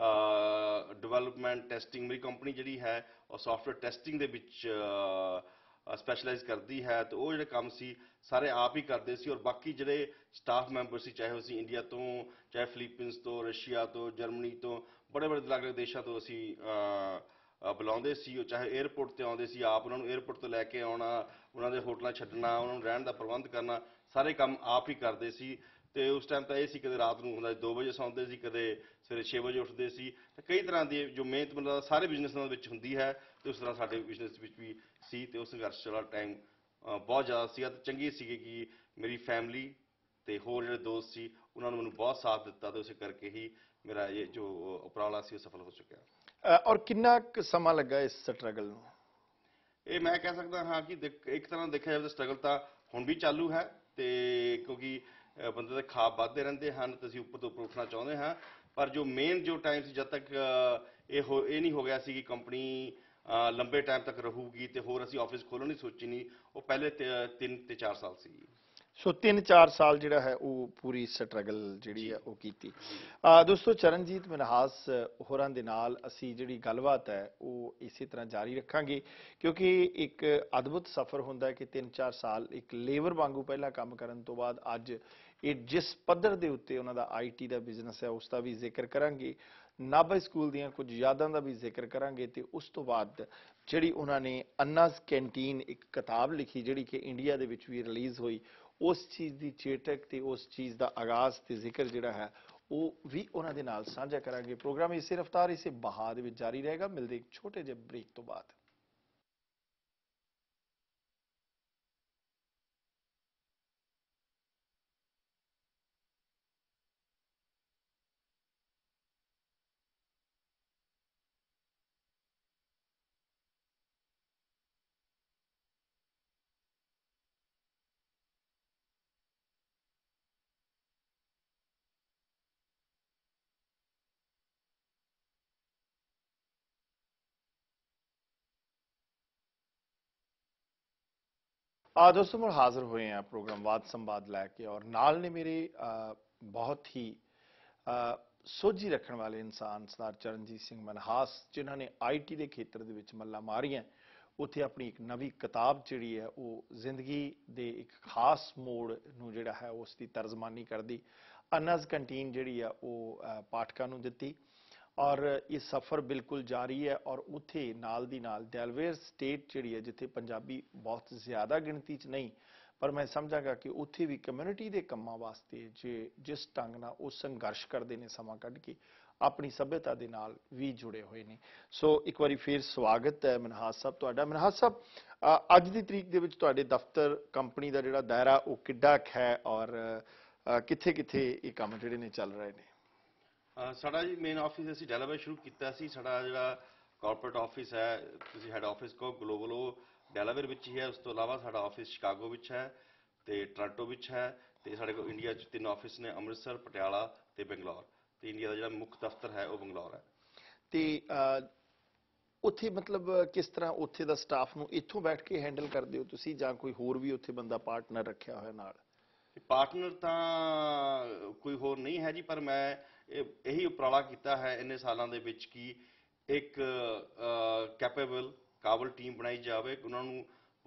ਡਿਵੈਲਪਮੈਂਟ ਟੈਸਟਿੰਗ, ਮੇਰੀ ਕੰਪਨੀ ਜਿਹੜੀ ਹੈ ਉਹ ਸੌਫਟਵੇਅਰ ਟੈਸਟਿੰਗ ਦੇ ਵਿੱਚ ਸਪੈਸ਼ਲਾਈਜ਼ ਕਰਦੀ ਹੈ, ਤੇ ਉਹ ਜਿਹੜੇ ਕੰਮ ਸੀ ਸਾਰੇ ਆਪ ਹੀ ਕਰਦੇ ਸੀ। ਔਰ ਬਾਕੀ ਜਿਹੜੇ ਸਟਾਫ ਮੈਂਬਰ ਸੀ, ਚਾਹੇ ਅਸੀਂ ਇੰਡੀਆ ਤੋਂ, ਚਾਹੇ ਫਿਲੀਪੀਨਸ ਤੋਂ, ਰਸ਼ੀਆ ਤੋਂ, ਜਰਮਨੀ ਤੋਂ, ਬੜੇ ਬੜੇ ਅਲੱਗ ਅਲੱਗ ਦੇਸ਼ਾਂ ਤੋਂ ਅਸੀਂ ਅਹ, ਅਹ, ਬੁਲਾਉਂਦੇ ਸੀ। ਉਹ ਚਾਹੇ 에ਅਰਪੋਰਟ ਤੇ ਆਉਂਦੇ ਸੀ, ਆਪ ਉਹਨਾਂ ਨੂੰ 에ਅਰਪੋਰਟ ਤੋਂ ਲੈ ਕੇ ਆਉਣਾ, ਉਹਨਾਂ ਦੇ ਹੋਟਲਾਂ ਛੱਡਣਾ, ਉਹਨਾਂ ਨੂੰ ਰਹਿਣ ਦਾ ਪ੍ਰਬੰਧ ਕਰਨਾ, ਸਾਰੇ ਕੰਮ ਆਪ ਹੀ ਕਰਦੇ ਸੀ। ਤੇ ਉਸ ਟਾਈਮ ਤਾਂ ਇਹ ਸੀ, ਕਦੇ ਰਾਤ ਨੂੰ ਹੁੰਦਾ ਦੋ ਵਜੇ ਸੌਂਦੇ ਸੀ, ਕਦੇ ਸਵੇਰੇ ਛੇ ਵਜੇ ਉੱਠਦੇ ਸੀ। ਤੇ ਕਈ ਤਰ੍ਹਾਂ ਦੀ ਜੋ ਮਿਹਨਤ ਮਤਲਬ ਸਾਰੇ ਬਿਜ਼ਨਸਾਂ ਦੇ ਵਿੱਚ ਹੁੰਦੀ ਹੈ, ਤੇ ਉਸ ਤਰ੍ਹਾਂ ਸਾਡੇ ਬਿਜ਼ਨਸ ਵਿੱਚ ਵੀ ਸੀ। ਤੇ ਉਹ ਸੰਘਰਸ਼ ਵਾਲਾ ਟਾਈਮ ਬਹੁਤ ਜ਼ਿਆਦਾ ਸੀਗਾ। ਤੇ ਚੰਗੀ ਸੀਗੀ ਕਿ ਮੇਰੀ ਫੈਮਿਲੀ ਤੇ ਹੋਰ ਜਿਹੜੇ ਦੋਸਤ ਸੀ, ਉਹਨਾਂ ਨੂੰ ਮੈਨੂੰ ਬਹੁਤ ਸਾਥ ਦਿੱਤਾ, ਤੇ ਉਸੇ ਕਰਕੇ ਹੀ ਮੇਰਾ ਇਹ ਜੋ ਉਪਰਾਲਾ ਸੀ ਉਹ ਸਫਲ ਹੋ ਚੁੱਕਿਆ। ਅ, ਔਰ ਕਿੰਨਾ ਕੁ ਸਮਾਂ ਲੱਗਾ ਇਸ ਸਟਰਗਲ ਨੂੰ? ਇਹ ਮੈਂ ਕਹਿ ਸਕਦਾ ਹਾਂ ਕਿ ਦੇਖ- ਇੱਕ ਤਰ੍ਹਾਂ ਦੇਖਿਆ ਜਾਵੇ ਤਾਂ ਸਟਰਗਲ ਤਾਂ ਹੁਣ ਵੀ ਚਾਲੂ ਹੈ। ਤੇ ਕਿਉਂਕਿ ਅ, ਬੰਦੇ ਦੇ ਖਾਬ ਵੱਧਦੇ ਰਹਿੰਦੇ ਹਨ, ਤੇ ਅਸੀਂ ਉੱਪਰ ਤੋਂ ਉੱਪਰ ਉੱਠਣਾ ਚਾਹੁੰਦੇ ਹਾਂ। ਪਰ ਜੋ ਮੇਨ ਜੋ ਟਾਈਮ ਸੀ, ਜਦ ਤੱਕ ਅ, ਇਹ ਹੋ ਇਹ ਨਹੀਂ ਹੋ ਗਿਆ ਸੀ ਕਿ ਕੰਪਨੀ ਅ, ਲੰਬੇ ਟਾਈਮ ਤੱਕ ਰਹੂਗੀ ਤੇ ਹੋਰ ਅਸੀਂ ਆਫਿਸ ਖੋਲ੍ਹਣ ਦੀ ਸੋਚੀ ਨਹੀਂ, ਉਹ ਪਹਿਲੇ ਤੇ- ਤਿੰਨ ਤੇ ਚਾਰ ਸਾਲ ਸੀ। ਸੋ ਤਿੰਨ ਚਾਰ ਸਾਲ ਜਿਹੜਾ ਹੈ ਉਹ ਪੂਰੀ ਸਟਰਗਲ ਜਿਹੜੀ ਜੀ ਹੈ ਉਹ ਕੀਤੀ। ਜੀ ਅ, ਦੋਸਤੋ, ਚਰਨਜੀਤ ਮਨਹਾਸ ਹੋਰਾਂ ਦੇ ਨਾਲ ਅਸੀਂ ਜਿਹੜੀ ਗੱਲਬਾਤ ਹੈ ਉਹ ਇਸੇ ਤਰ੍ਹਾਂ ਜਾਰੀ ਰੱਖਾਂਗੇ, ਕਿਉਂਕਿ ਇੱਕ ਅਦਭੁਤ ਸਫ਼ਰ ਹੁੰਦਾ ਹੈ ਕਿ ਤਿੰਨ ਚਾਰ ਸਾਲ ਇੱਕ ਲੇਬਰ ਵਾਂਗੂ ਪਹਿਲਾਂ ਕੰਮ ਕਰਨ ਤੋਂ ਬਾਅਦ ਅੱਜ ਇਹ ਜਿਸ ਪੱਧਰ ਦੇ ਉੱਤੇ ਉਹਨਾਂ ਦਾ ਆਈਟੀ ਦਾ ਬਿਜ਼ਨਸ ਹੈ ਉਸ ਦਾ ਵੀ ਜ਼ਿਕਰ ਕਰਾਂਗੇ, ਨਾਭਾ ਸਕੂਲ ਦੀਆਂ ਕੁਝ ਯਾਦਾਂ ਦਾ ਵੀ ਜ਼ਿਕਰ ਕਰਾਂਗੇ, ਤੇ ਉਸ ਤੋਂ ਬਾਅਦ ਜਿਹੜੀ ਉਹਨਾਂ ਨੇ ਅੰਨਾਜ਼ ਕੈਂਟੀਨ ਇੱਕ ਕਿਤਾਬ ਲਿਖੀ ਜਿਹੜੀ ਕਿ ਇੰਡੀਆ ਦੇ ਵਿੱਚ ਵੀ ਰਿਲੀਜ਼ ਹੋਈ, ਉਸ ਚੀਜ਼ ਦੀ ਚੇਟਕ ਤੇ ਉਸ ਚੀਜ਼ ਦਾ ਆਗਾਜ਼ ਤੇ ਜ਼ਿਕਰ ਜਿਹੜਾ ਹੈ ਉਹ ਵੀ ਉਹਨਾਂ ਦੇ ਨਾਲ ਸਾਂਝਾ ਕਰਾਂਗੇ। ਪ੍ਰੋਗਰਾਮ ਇਸੇ ਰਫ਼ਤਾਰ ਇਸੇ ਬਹਾ ਦੇ ਵਿੱਚ ਜਾਰੀ ਰਹੇਗਾ। ਮਿਲਦੇ ਇੱਕ ਛੋਟੇ ਜਿਹੇ ਬ੍ਰੇਕ ਤੋਂ ਬਾਅਦ। ਆ ਦੋਸਤੋ ਮੁੜ ਹਾਜ਼ਰ ਹੋਏ ਆ ਪ੍ਰੋਗਰਾਮ ਵਾਦ ਸੰਵਾਦ ਲੈ ਕੇ, ਔਰ ਨਾਲ ਨੇ ਮੇਰੇ ਅ, ਬਹੁਤ ਹੀ ਅ, ਸੋਝੀ ਰੱਖਣ ਵਾਲੇ ਇਨਸਾਨ ਸਰਦਾਰ ਚਰਨਜੀਤ ਸਿੰਘ ਮਨਹਾਸ, ਜਿਨ੍ਹਾਂ ਨੇ ਆਈਟੀ ਦੇ ਖੇਤਰ ਦੇ ਵਿੱਚ ਮੱਲਾਂ ਮਾਰੀਆਂ। ਉੱਥੇ ਆਪਣੀ ਇੱਕ ਨਵੀਂ ਕਿਤਾਬ ਜਿਹੜੀ ਹੈ ਉਹ ਜ਼ਿੰਦਗੀ ਦੇ ਇੱਕ ਖਾਸ ਮੋੜ ਨੂੰ ਜਿਹੜਾ ਹੈ ਉਸ ਦੀ ਤਰਜਮਾਨੀ ਕਰਦੀ ਅਨਜ਼ ਕੰਟੀਨ ਜਿਹੜੀ ਆ ਉਹ ਅ, ਪਾਠਕਾਂ ਨੂੰ ਦਿੱਤੀ। ਔਰ ਇਹ ਸਫ਼ਰ ਬਿਲਕੁਲ ਜਾਰੀ ਹੈ। ਔਰ ਉੱਥੇ ਨਾਲ ਦੀ ਨਾਲ ਡੈਲਵੇਅਰ ਸਟੇਟ ਜਿਹੜੀ ਹੈ, ਜਿੱਥੇ ਪੰਜਾਬੀ ਬਹੁਤ ਜ਼ਿਆਦਾ ਗਿਣਤੀ 'ਚ ਨਹੀਂ, ਪਰ ਮੈਂ ਸਮਝਾਂਗਾ ਕਿ ਉੱਥੇ ਵੀ ਕਮਿਊਨਿਟੀ ਦੇ ਕੰਮਾਂ ਵਾਸਤੇ ਜੇ ਜਿਸ ਢੰਗ ਨਾਲ ਉਹ ਸੰਘਰਸ਼ ਕਰਦੇ ਨੇ ਸਮਾਂ ਕੱਢ ਕੇ, ਆਪਣੀ ਸੱਭਿਅਤਾ ਦੇ ਨਾਲ ਵੀ ਜੁੜੇ ਹੋਏ ਨੇ। ਸੋ ਇੱਕ ਵਾਰੀ ਫਿਰ ਸਵਾਗਤ ਹੈ ਮਨਹਾਸ ਸਾਹਿਬ ਤੁਹਾਡਾ। ਮਨਹਾਸ ਸਾਹਿਬ, ਅ, ਅੱਜ ਦੀ ਤਰੀਕ ਦੇ ਵਿੱਚ ਤੁਹਾਡੇ ਦਫ਼ਤਰ ਕੰਪਨੀ ਦਾ ਜਿਹੜਾ ਦਾਇਰਾ ਉਹ ਕਿੱਡਾ ਕੁ ਹੈ, ਔਰ ਕਿੱਥੇ ਕਿੱਥੇ ਇਹ ਕੰਮ ਜਿਹੜੇ ਨੇ ਚੱਲ ਰਹੇ ਨੇ? ਅ, ਸਾਡਾ ਜੀ ਮੇਨ ਆਫਿਸ ਅਸੀਂ ਡੈਲਾਵੇਅਰ ਸ਼ੁਰੂ ਕੀਤਾ ਸੀ। ਸਾਡਾ ਜਿਹੜਾ ਕਾਰਪੋਰੇਟ ਆਫਿਸ ਹੈ, ਤੁਸੀਂ ਹੈਡ ਆਫਿਸ ਕਹੋ ਗਲੋਬਲ, ਉਹ ਡੈਲਾਵੇਅਰ ਵਿੱਚ ਹੀ ਹੈ। ਉਸ ਤੋਂ ਇਲਾਵਾ ਸਾਡਾ ਆਫਿਸ ਸ਼ਿਕਾਗੋ ਵਿੱਚ ਹੈ ਤੇ ਟੋਰਾਂਟੋ ਵਿੱਚ ਹੈ, ਤੇ ਸਾਡੇ ਕੋਲ ਇੰਡੀਆ 'ਚ ਤਿੰਨ ਆਫਿਸ ਨੇ, ਅੰਮ੍ਰਿਤਸਰ, ਪਟਿਆਲਾ ਤੇ ਬੰਗਲੌਰ। ਤੇ ਇੰਡੀਆ ਦਾ ਜਿਹੜਾ ਮੁੱਖ ਦਫ਼ਤਰ ਹੈ ਉਹ ਬੰਗਲੌਰ ਹੈ। ਤੇ ਅ, ਉੱਥੇ ਮਤਲਬ ਕਿਸ ਤਰ੍ਹਾਂ ਉੱਥੇ ਦਾ ਸਟਾਫ ਨੂੰ ਇੱਥੋਂ ਬੈਠ ਕੇ ਹੈਂਡਲ ਕਰਦੇ ਹੋ ਤੁਸੀਂ, ਜਾਂ ਕੋਈ ਹੋਰ ਵੀ ਉੱਥੇ ਬੰਦਾ ਪਾਰਟਨਰ ਰੱਖਿਆ ਹੋਇਆ ਨਾਲ? ਪਾਰਟਨਰ ਤਾਂ ਕੋਈ ਹੋਰ ਨਹੀਂ ਹੈ ਜੀ, ਪਰ ਮੈਂ ਇਹ ਇਹੀ ਉਪਰਾਲਾ ਕੀਤਾ ਹੈ ਇੰਨੇ ਸਾਲਾਂ ਦੇ ਵਿੱਚ ਕਿ ਇੱਕ ਕੈਪੇਬਲ ਕਾਬਲ ਟੀਮ ਬਣਾਈ ਜਾਵੇ, ਉਹਨਾਂ ਨੂੰ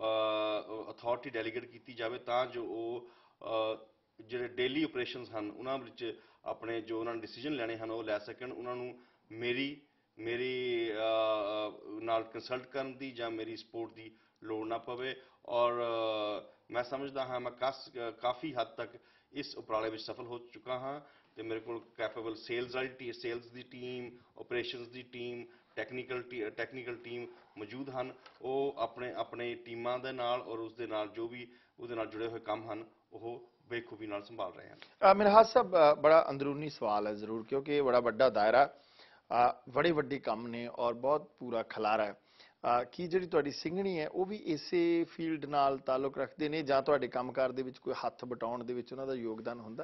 ਅਥਾਰਟੀ ਡੈਲੀਗੇਟ ਕੀਤੀ ਜਾਵੇ, ਤਾਂ ਜੋ ਉਹ ਅ, ਜਿਹੜੇ ਡੇਲੀ ਆਪਰੇਸ਼ਨਸ ਹਨ ਉਹਨਾਂ ਵਿੱਚ ਆਪਣੇ ਜੋ ਉਹਨਾਂ ਨੇ ਡਿਸੀਜਨ ਲੈਣੇ ਹਨ ਉਹ ਲੈ ਸਕਣ। ਉਹਨਾਂ ਨੂੰ ਮੇਰੀ ਮੇਰੀ ਅ, ਨਾਲ ਕੰਸਲਟ ਕਰਨ ਦੀ ਜਾਂ ਮੇਰੀ ਸਪੋਰਟ ਦੀ ਲੋੜ ਨਾ ਪਵੇ। ਔਰ ਅ, ਮੈਂ ਸਮਝਦਾ ਹਾਂ ਮੈਂ ਕਸ ਕਾਫੀ ਹੱਦ ਤੱਕ ਇਸ ਉਪਰਾਲੇ ਵਿੱਚ ਸਫਲ ਹੋ ਚੁੱਕਾ ਹਾਂ। ਤੇ ਮੇਰੇ ਕੋਲ ਕੈਪੇਬਲ ਸੇਲਸ ਵਾਲੀ ਟੀ ਸੇਲਸ ਦੀ ਟੀਮ, ਆਪਰੇਸ਼ਨਸ ਦੀ ਟੀਮ, ਟੈਕਨੀਕਲ ਟੈਕਨੀਕਲ ਟੀਮ ਮੌਜੂਦ ਹਨ। ਉਹ ਆਪਣੇ ਆਪਣੇ ਟੀਮਾਂ ਦੇ ਨਾਲ ਔਰ ਉਸ ਦੇ ਨਾਲ ਜੋ ਵੀ ਉਹਦੇ ਨਾਲ ਜੁੜੇ ਹੋਏ ਕੰਮ ਹਨ ਉਹ ਬੇਖੂਬੀ ਨਾਲ ਸੰਭਾਲ ਰਹੇ ਹਨ। ਅ, ਮਨਹਾਸ ਸਾਹਿਬ, ਅ, ਬੜਾ ਅੰਦਰੂਨੀ ਸਵਾਲ ਹੈ ਜ਼ਰੂਰ, ਕਿਉਂਕਿ ਇਹ ਬੜਾ ਵੱਡਾ ਦਾਇਰਾ, ਅ, ਬੜੇ ਵੱਡੇ ਕੰਮ ਨੇ ਔਰ ਬਹੁਤ ਪੂਰਾ ਖਲਾਰਾ ਹੈ। ਅ, ਕੀ ਜਿਹੜੀ ਤੁਹਾਡੀ ਸਿੰਘਣੀ ਹੈ ਉਹ ਵੀ ਇਸੇ ਫੀਲਡ ਨਾਲ ਤਾਲੁਕ ਰੱਖਦੇ ਨੇ, ਜਾਂ ਤੁਹਾਡੇ ਕੰਮਕਾਰ ਦੇ ਵਿੱਚ ਕੋਈ ਹੱਥ ਬਟਾਉਣ ਦੇ ਵਿੱਚ ਉਹਨਾਂ ਦਾ ਯੋਗਦਾਨ ਹੁੰਦਾ?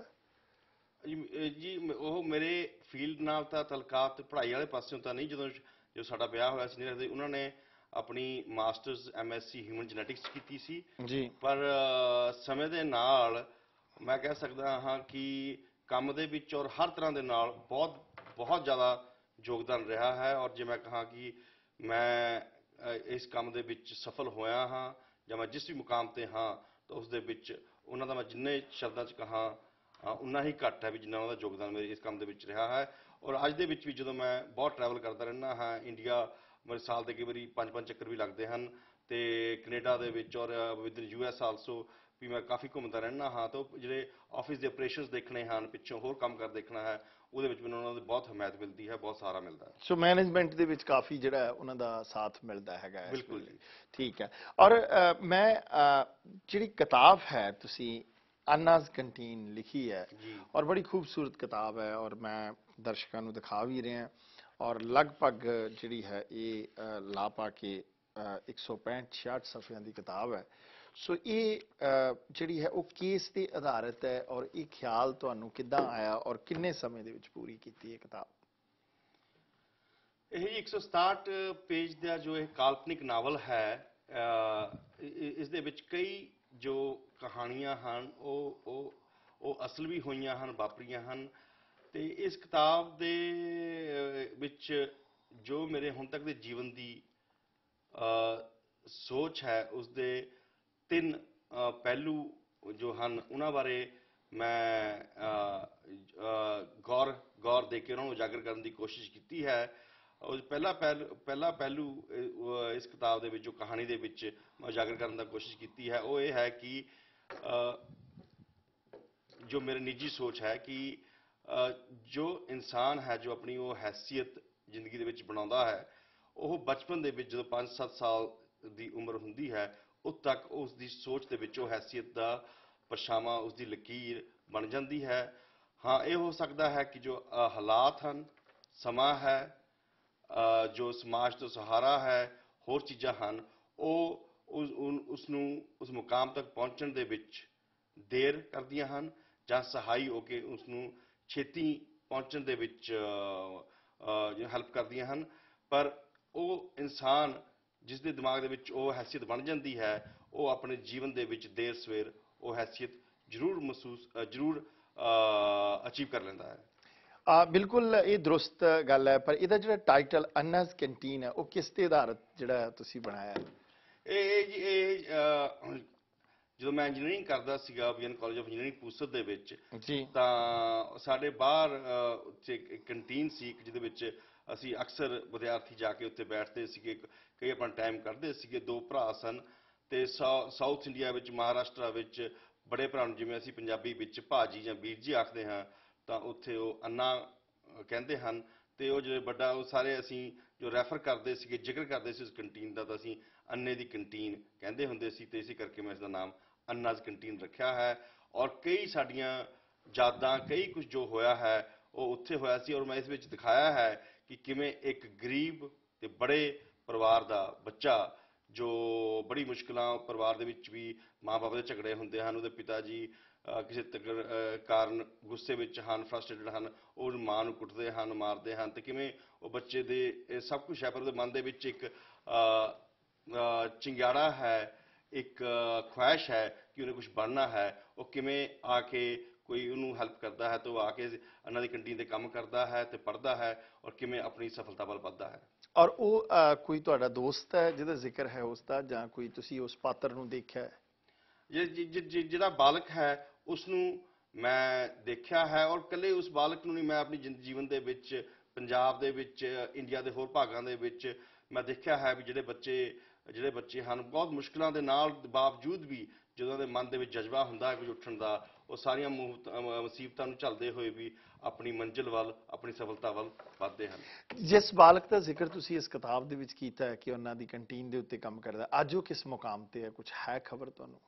ਜੀ ਇਹ ਜੀ ਮ- ਉਹ ਮੇਰੇ ਫੀਲਡ ਨਾਲ ਤਾਂ ਤਲਕਾਤ ਪੜ੍ਹਾਈ ਵਾਲੇ ਪਾਸਿਓਂ ਤਾਂ ਨਹੀਂ। ਜਦੋਂ ਜੋ ਸਾਡਾ ਵਿਆਹ ਹੋਇਆ ਸੀ ਨਹੀਂ, ਉਹਨਾਂ ਨੇ ਆਪਣੀ ਮਾਸਟਰਸ ਐਮਐਸਸੀ ਹਿਊਮਨ ਜੈਨੇਟਿਕਸ ਕੀਤੀ ਸੀ। ਜੀ। ਪਰ ਅ, ਸਮੇਂ ਦੇ ਨਾਲ ਮੈਂ ਕਹਿ ਸਕਦਾ ਹਾਂ ਕਿ ਕੰਮ ਦੇ ਵਿੱਚ ਔਰ ਹਰ ਤਰ੍ਹਾਂ ਦੇ ਨਾਲ ਬਹੁਤ ਬਹੁਤ ਜ਼ਿਆਦਾ ਯੋਗਦਾਨ ਰਿਹਾ ਹੈ। ਔਰ ਜੇ ਮੈਂ ਕਹਾਂ ਕਿ ਮੈਂ ਅ, ਇਸ ਕੰਮ ਦੇ ਵਿੱਚ ਸਫਲ ਹੋਇਆ ਹਾਂ ਜਾਂ ਮੈਂ ਜਿਸ ਵੀ ਮੁਕਾਮ ਤੇ ਹਾਂ, ਤਾਂ ਉਸ ਦੇ ਵਿੱਚ ਉਹਨਾਂ ਦਾ ਮੈਂ ਜਿੰਨੇ ਸ਼ਬਦਾਂ 'ਚ ਕਹਾਂ ਉਨਾ ਹੀ ਘੱਟ ਹੈ ਵੀ ਜਿੰਨਾ ਉਹਨਾਂ ਦਾ ਯੋਗਦਾਨ ਮੇਰੇ ਇਸ ਕੰਮ ਦੇ ਵਿੱਚ ਰਿਹਾ ਹੈ। ਔਰ ਅੱਜ ਦੇ ਵਿੱਚ ਵੀ ਜਦੋਂ ਮੈਂ ਬਹੁਤ ਟਰੈਵਲ ਕਰਦਾ ਰਹਿੰਦਾ ਹਾਂ ਇੰਡੀਆ, ਮੇਰੇ ਸਾਲ ਦੇ ਕਈ ਵਾਰੀ ਪੰਜ ਪੰਜ ਚੱਕਰ ਵੀ ਲੱਗਦੇ ਹਨ, ਤੇ ਕੈਨੇਡਾ ਦੇ ਵਿੱਚ ਔਰ ਵਿਦ ਯੂ ਐਸ ਆਲਸੋ ਵੀ ਮੈਂ ਕਾਫੀ ਘੁੰਮਦਾ ਰਹਿੰਦਾ ਹਾਂ। ਤਾਂ ਉਹ ਜਿਹੜੇ ਆਫਿਸ ਦੇ ਆਪਰੇਸ਼ਨਸ ਦੇਖਣੇ ਹਨ, ਪਿੱਛੋਂ ਹੋਰ ਕੰਮ ਕਰ ਦੇਖਣਾ ਹੈ, ਉਹਦੇ ਵਿੱਚ ਮੈਨੂੰ ਉਹਨਾਂ ਦੀ ਬਹੁਤ ਹਮਾਇਤ ਮਿਲਦੀ ਹੈ, ਬਹੁਤ ਸਹਾਰਾ ਮਿਲਦਾ ਹੈ। ਸੋ ਮੈਨੇਜਮੈਂਟ ਦੇ ਵਿੱਚ ਕਾਫੀ ਜਿਹੜਾ ਹੈ ਉਹਨਾਂ ਦਾ ਸਾਥ ਮਿਲਦਾ ਹੈਗਾ ਇਸ ਬਿਲਕੁਲ ਵੇਲੇ। ਜੀ। ਠੀਕ ਹੈ। ਔਰ ਅ, ਮੈਂ ਅ, ਜਿਹੜੀ ਕਿਤਾਬ ਹੈ ਤੁਸੀਂ ਅੰਨਾਜ਼ ਕੰਟੀਨ ਲਿਖੀ ਹੈ, ਜੀ ਔਰ ਬੜੀ ਖੂਬਸੂਰਤ ਕਿਤਾਬ ਹੈ, ਔਰ ਮੈਂ ਦਰਸ਼ਕਾਂ ਨੂੰ ਦਿਖਾ ਵੀ ਰਿਹਾ, ਔਰ ਲਗਭਗ ਜਿਹੜੀ ਹੈ ਇਹ ਅ, ਲਾ ਪਾ ਕੇ ਅ, ਇੱਕ ਸੌ ਪੈਂਹਠ ਛਿਆਹਠ ਸਫ਼ਿਆਂ ਦੀ ਕਿਤਾਬ ਹੈ। ਸੋ ਇਹ ਅ, ਜਿਹੜੀ ਹੈ ਉਹ ਕੇਸ ਤੇ ਆਧਾਰਿਤ ਹੈ, ਔਰ ਇਹ ਖਿਆਲ ਤੁਹਾਨੂੰ ਕਿੱਦਾਂ ਆਇਆ ਔਰ ਕਿੰਨੇ ਸਮੇਂ ਦੇ ਵਿੱਚ ਪੂਰੀ ਕੀਤੀ ਇਹ ਕਿਤਾਬ? ਇਹ ਇੱਕ ਸੌ ਸਤਾਹਠ ਪੇਜ ਦਾ ਜੋ ਇਹ ਕਾਲਪਨਿਕ ਨਾਵਲ ਹੈ, ਅ, ਇ- ਇ- ਇਸ ਦੇ ਵਿੱਚ ਕਈ ਜੋ ਕਹਾਣੀਆਂ ਹਨ ਉਹ ਉਹ ਉਹ ਅਸਲ ਵੀ ਹੋਈਆਂ ਹਨ, ਵਾਪਰੀਆਂ ਹਨ। ਤੇ ਇਸ ਕਿਤਾਬ ਦੇ ਅ, ਵਿੱਚ ਜੋ ਮੇਰੇ ਹੁਣ ਤੱਕ ਦੇ ਜੀਵਨ ਦੀ ਅ, ਸੋਚ ਹੈ, ਉਸ ਦੇ ਤਿੰਨ ਅ, ਪਹਿਲੂ ਜੋ ਹਨ ਉਹਨਾਂ ਬਾਰੇ ਮੈਂ ਅ, ਅ, ਗੌਰ ਗੌਰ ਦੇ ਕੇ ਉਹਨਾਂ ਨੂੰ ਉਜਾਗਰ ਕਰਨ ਦੀ ਕੋਸ਼ਿਸ਼ ਕੀਤੀ ਹੈ। ਉਹ ਪਹਿਲਾ ਪਹਿਲੂ ਪਹਿਲਾ ਪਹਿਲੂ ਅ, ਇਸ ਕਿਤਾਬ ਦੇ ਵਿੱਚ ਜੋ ਕਹਾਣੀ ਦੇ ਵਿੱਚ ਮੈਂ ਉਜਾਗਰ ਕਰਨ ਦਾ ਕੋਸ਼ਿਸ਼ ਕੀਤੀ ਹੈ ਉਹ ਇਹ ਹੈ ਕਿ ਅ, ਜੋ ਮੇਰੀ ਨਿੱਜੀ ਸੋਚ ਹੈ ਕਿ ਅ, ਜੋ ਇਨਸਾਨ ਹੈ ਜੋ ਆਪਣੀ ਉਹ ਹੈਸੀਅਤ ਜ਼ਿੰਦਗੀ ਦੇ ਵਿੱਚ ਬਣਾਉਂਦਾ ਹੈ, ਉਹ ਬਚਪਨ ਦੇ ਵਿੱਚ ਜਦੋਂ ਪੰਜ ਸੱਤ ਸਾਲ ਦੀ ਉਮਰ ਹੁੰਦੀ ਹੈ ਉਦ ਤੱਕ ਉਸ ਦੀ ਸੋਚ ਦੇ ਵਿੱਚ ਉਹ ਹੈਸੀਅਤ ਦਾ ਪਰਛਾਵਾਂ, ਉਸ ਦੀ ਲਕੀਰ ਬਣ ਜਾਂਦੀ ਹੈ। ਹਾਂ, ਇਹ ਹੋ ਸਕਦਾ ਹੈ ਕਿ ਜੋ ਅ, ਹਾਲਾਤ ਹਨ, ਸਮਾਂ ਹੈ, ਅ, ਜੋ ਸਮਾਜ ਤੋਂ ਸਹਾਰਾ ਹੈ, ਹੋਰ ਚੀਜ਼ਾਂ ਹਨ, ਉਹ ਉਸ ਉਨ- ਉਸ ਨੂੰ ਉਸ ਮੁਕਾਮ ਤੱਕ ਪਹੁੰਚਣ ਦੇ ਵਿੱਚ ਦੇਰ ਕਰਦੀਆਂ ਹਨ ਜਾਂ ਸਹਾਈ ਹੋ ਕੇ ਉਸ ਨੂੰ ਛੇਤੀ ਪਹੁੰਚਣ ਦੇ ਵਿੱਚ ਹੈਲਪ ਕਰਦੀਆਂ ਹਨ। ਪਰ ਉਹ ਇਨਸਾਨ ਜਿਸ ਦੇ ਦਿਮਾਗ ਦੇ ਵਿੱਚ ਉਹ ਹੈਸੀਅਤ ਬਣ ਜਾਂਦੀ ਹੈ, ਉਹ ਆਪਣੇ ਜੀਵਨ ਦੇ ਵਿੱਚ ਦੇਰ ਸਵੇਰ ਉਹ ਹੈਸੀਅਤ ਜ਼ਰੂਰ ਮਹਿਸੂਸ ਅ, ਜ਼ਰੂਰ ਅਚੀਵ ਕਰ ਲੈਂਦਾ ਹੈ। ਆ ਬਿਲਕੁਲ ਇਹ ਦਰੁਸਤ ਗੱਲ ਹੈ, ਪਰ ਇਹਦਾ ਜਿਹੜਾ ਟਾਈਟਲ ਅੰਨਾਜ਼ ਕੈਂਟੀਨ ਹੈ, ਉਹ ਕਿਸ ਤੇ ਆਧਾਰਿਤ ਜਿਹੜਾ ਤੁਸੀਂ ਬਣਾਇਆ ਹੈ? ਇਹ ਇਹ ਜੀ ਇਹ ਅ, ਜਦੋਂ ਮੈਂ ਇੰਜੀਨੀਅਰਿੰਗ ਕਰਦਾ ਸੀਗਾ B N college of engineering Pusad ਦੇ ਵਿੱਚ, ਜੀ ਤਾਂ ਸਾਡੇ ਬਾਹਰ ਅ, ਉੱਥੇ ਇੱਕ ਕੰਟੀਨ ਸੀ ਇੱਕ ਜਿਹਦੇ ਵਿੱਚ ਅਸੀਂ ਅਕਸਰ ਵਿਦਿਆਰਥੀ ਜਾ ਕੇ ਉੱਥੇ ਬੈਠਦੇ ਸੀਗੇ, ਕਈ ਆਪਣਾ ਟਾਈਮ ਕੱਢਦੇ ਸੀਗੇ। ਦੋ ਭਰਾ ਸਨ ਅਤੇ ਸਾਊ ਸਾਊਥ ਇੰਡੀਆ ਵਿੱਚ, ਮਹਾਰਾਸ਼ਟਰ ਵਿੱਚ ਬੜੇ ਭਰਾ ਨੂੰ ਜਿਵੇਂ ਅਸੀਂ ਪੰਜਾਬੀ ਵਿੱਚ ਭਾਜੀ ਜਾਂ ਵੀਰ ਜੀ ਆਖਦੇ ਹਾਂ, ਤਾਂ ਉੱਥੇ ਉਹ ਅੰਨਾ ਕਹਿੰਦੇ ਹਨ। ਅਤੇ ਉਹ ਜਿਹੜੇ ਵੱਡਾ ਉਹ ਸਾਰੇ ਅਸੀਂ ਜੋ ਰੈਫਰ ਕਰਦੇ ਸੀਗੇ, ਜ਼ਿਕਰ ਕਰਦੇ ਸੀ ਉਸ ਕੰਟੀਨ ਦਾ, ਤਾਂ ਅਸੀਂ ਅੰਨੇ ਦੀ ਕੰਟੀਨ ਕਹਿੰਦੇ ਹੁੰਦੇ ਸੀ, ਅਤੇ ਇਸੇ ਕਰਕੇ ਮੈਂ ਇਸ ਦਾ ਨਾਮ ਅੰਨਾਜ਼ ਕੰਟੀਨ ਰੱਖਿਆ ਹੈ। ਔਰ ਕਈ ਸਾਡੀਆਂ ਯਾਦਾਂ, ਕਈ ਕੁਝ ਜੋ ਹੋਇਆ ਹੈ ਉਹ ਉੱਥੇ ਹੋਇਆ ਸੀ। ਔਰ ਮੈਂ ਇਸ ਵਿੱਚ ਦਿਖਾਇਆ ਹੈ ਕਿ ਕਿਵੇਂ ਇੱਕ ਗਰੀਬ ਅਤੇ ਬੜੇ ਪਰਿਵਾਰ ਦਾ ਬੱਚਾ, ਜੋ ਬੜੀ ਮੁਸ਼ਕਿਲਾਂ ਪਰਿਵਾਰ ਦੇ ਵਿੱਚ ਵੀ ਮਾਂ ਬਾਪ ਦੇ ਝਗੜੇ ਹੁੰਦੇ ਹਨ, ਉਹਦੇ ਪਿਤਾ ਜੀ ਅ, ਕਿਸੇ ਤਗਰ ਅ, ਕਾਰਨ ਗੁੱਸੇ ਵਿੱਚ ਹਨ, ਫਰਸਟ੍ਰੇਟਡ ਹਨ, ਉਹ ਮਾਂ ਨੂੰ ਕੁੱਟਦੇ ਹਨ, ਮਾਰਦੇ ਹਨ, ਅਤੇ ਕਿਵੇਂ ਉਹ ਬੱਚੇ ਦੇ ਇਹ ਸਭ ਕੁਛ ਹੈ, ਪਰ ਉਹਦੇ ਮਨ ਦੇ ਵਿੱਚ ਇੱਕ ਅ, ਅ, ਚਿੰਗਾੜਾ ਹੈ, ਇੱਕ ਖੁਆਇਸ਼ ਹੈ ਕਿ ਉਹਨੇ ਕੁਛ ਬਣਨਾ ਹੈ। ਉਹ ਕਿਵੇਂ ਆ ਕੇ ਕੋਈ ਉਹਨੂੰ ਹੈਲਪ ਕਰਦਾ ਹੈ, ਤਾਂ ਉਹ ਆ ਕੇ ਇਹਨਾਂ ਦੀ ਕੰਟੀਨ 'ਤੇ ਕੰਮ ਕਰਦਾ ਹੈ ਅਤੇ ਪੜ੍ਹਦਾ ਹੈ, ਔਰ ਕਿਵੇਂ ਆਪਣੀ ਸਫਲਤਾ ਵੱਲ ਵੱਧਦਾ ਹੈ। ਔਰ ਉਹ ਅ, ਕੋਈ ਤੁਹਾਡਾ ਦੋਸਤ ਹੈ ਜਿਹਦਾ ਜ਼ਿਕਰ ਹੈ ਉਸ ਦਾ, ਜਾਂ ਕੋਈ ਤੁਸੀਂ ਉਸ ਪਾਤਰ ਨੂੰ ਦੇਖਿਆ ਹੈ? ਜਿ- ਜਿ- ਜਿ- ਜਿ- ਜਿਹੜਾ ਬਾਲਕ ਹੈ ਉਸ ਨੂੰ ਮੈਂ ਦੇਖਿਆ ਹੈ, ਔਰ ਇਕੱਲੇ ਉਸ ਬਾਲਕ ਨੂੰ ਨਹੀਂ, ਮੈਂ ਆਪਣੀ ਜਿੰਦ ਜੀਵਨ ਦੇ ਵਿੱਚ ਪੰਜਾਬ ਦੇ ਵਿੱਚ, ਇੰਡੀਆ ਦੇ ਹੋਰ ਭਾਗਾਂ ਦੇ ਵਿੱਚ ਮੈਂ ਦੇਖਿਆ ਹੈ ਵੀ ਜਿਹੜੇ ਬੱਚੇ ਜਿਹੜੇ ਬੱਚੇ ਹਨ ਬਹੁਤ ਮੁਸ਼ਕਿਲਾਂ ਦੇ ਨਾਲ ਬਾਵਜੂਦ ਵੀ ਜਦੋਂ ਉਹਨਾਂ ਦੇ ਮਨ ਦੇ ਵਿੱਚ ਜਜ਼ਬਾ ਹੁੰਦਾ ਹੈ ਕੁਝ ਉੱਠਣ ਦਾ, ਉਹ ਸਾਰੀਆਂ ਮੁਹਤ- ਅ, ਮੁਸੀਬਤਾਂ ਨੂੰ ਝੱਲਦੇ ਹੋਏ ਵੀ ਆਪਣੀ ਮੰਜ਼ਿਲ ਵੱਲ, ਆਪਣੀ ਸਫਲਤਾ ਵੱਲ ਵੱਧਦੇ ਹਨ। ਜਿਸ ਬਾਲਕ ਦਾ ਜ਼ਿਕਰ ਤੁਸੀਂ ਇਸ ਕਿਤਾਬ ਦੇ ਵਿੱਚ ਕੀਤਾ ਹੈ ਕਿ ਉਹਨਾਂ ਦੀ ਕੰਟੀਨ ਦੇ ਉੱਤੇ ਕੰਮ ਕਰਦਾ, ਅੱਜ ਉਹ ਕਿਸ ਮੁਕਾਮ ਤੇ ਹੈ? ਕੁਝ ਹੈ ਖਬਰ ਤੁਹਾਨੂੰ?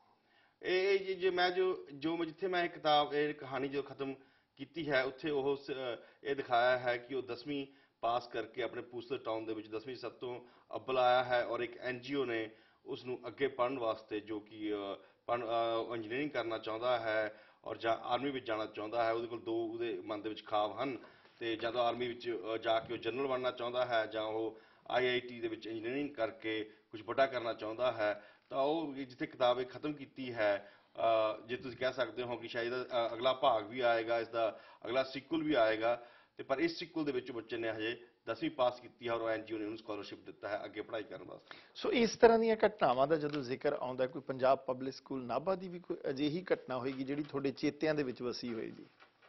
ਇਹ ਇਹ ਜੇ ਮੈਂ ਜੋ ਜੋ ਮੈਂ ਜਿੱਥੇ ਮੈਂ ਇਹ ਕਿਤਾਬ, ਇਹ ਕਹਾਣੀ ਜੋ ਖਤਮ ਕੀਤੀ ਹੈ, ਉੱਥੇ ਉਹ ਸ- ਇਹ ਦਿਖਾਇਆ ਹੈ ਕਿ ਉਹ ਦਸਵੀਂ ਪਾਸ ਕਰਕੇ ਆਪਣੇ ਪੂਸਤ ਟਾਊਨ ਦੇ ਵਿੱਚ ਦਸਵੀਂ ਸਭ ਤੋਂ ਅੱਵਲ ਆਇਆ ਹੈ, ਔਰ ਇੱਕ ਐਨ ਜੀ ਓ ਨੇ ਉਸ ਨੂੰ ਅੱਗੇ ਪੜ੍ਹਨ ਵਾਸਤੇ, ਜੋ ਕਿ ਪੜ੍ਹ ਇੰਜੀਨੀਅਰਿੰਗ ਕਰਨਾ ਚਾਹੁੰਦਾ ਹੈ ਔਰ ਜਾਂ ਆਰਮੀ ਵਿੱਚ ਜਾਣਾ ਚਾਹੁੰਦਾ ਹੈ, ਉਹਦੇ ਕੋਲ ਦੋ ਉਹਦੇ ਮਨ ਦੇ ਵਿੱਚ ਖਾਬ ਹਨ, ਅਤੇ ਜਦੋਂ ਆਰਮੀ ਵਿੱਚ ਅ, ਜਾ ਕੇ ਉਹ ਜਨਰਲ ਬਣਨਾ ਚਾਹੁੰਦਾ ਹੈ, ਜਾਂ ਉਹ ਆਈ ਆਈ ਟੀ ਦੇ ਵਿੱਚ ਇੰਜੀਨੀਅਰਿੰਗ ਕਰਕੇ ਕੁਝ ਵੱਡਾ ਕਰਨਾ ਚਾਹੁੰਦਾ ਹੈ, ਤਾਂ ਉਹ ਜਿੱਥੇ ਕਿਤਾਬ ਇਹ ਖਤਮ ਕੀਤੀ ਹੈ, ਅ, ਜੇ ਤੁਸੀਂ ਕਹਿ ਸਕਦੇ ਹੋ ਕਿ ਸ਼ਾਇਦ ਅ, ਅਗਲਾ ਭਾਗ ਵੀ ਆਏਗਾ, ਇਸ ਦਾ ਅਗਲਾ ਸਿਕੁਅਲ ਵੀ ਆਏਗਾ, ਅਤੇ ਪਰ ਇਸ ਸਿਕੁਅਲ ਦੇ ਵਿੱਚ ਬੱਚੇ ਨੇ ਹਜੇ ਦਸਵੀਂ ਪਾਸ ਕੀਤੀ ਹੈ, ਔਰ ਉਹ ਐਨ ਜੀ ਓ ਨੇ ਉਹਨੂੰ ਸਕਾਲਰਸ਼ਿਪ ਦਿੱਤਾ ਹੈ ਅੱਗੇ ਪੜ੍ਹਾਈ ਕਰਨ ਵਾਸਤੇ। ਸੋ ਇਸ ਤਰ੍ਹਾਂ ਦੀਆਂ ਘਟਨਾਵਾਂ ਦਾ ਜਦੋਂ ਜ਼ਿਕਰ ਆਉਂਦਾ, ਕੋਈ ਪੰਜਾਬ ਪਬਲਿਕ ਸਕੂਲ ਨਾਭਾ ਦੀ ਵੀ ਕੋਈ ਅਜਿਹੀ ਘਟਨਾ ਹੋਏਗੀ ਜਿਹੜੀ ਤੁਹਾਡੇ ਚੇਤਿਆਂ ਦੇ ਵਿੱਚ ਵਸੀ ਹੋਏਗੀ?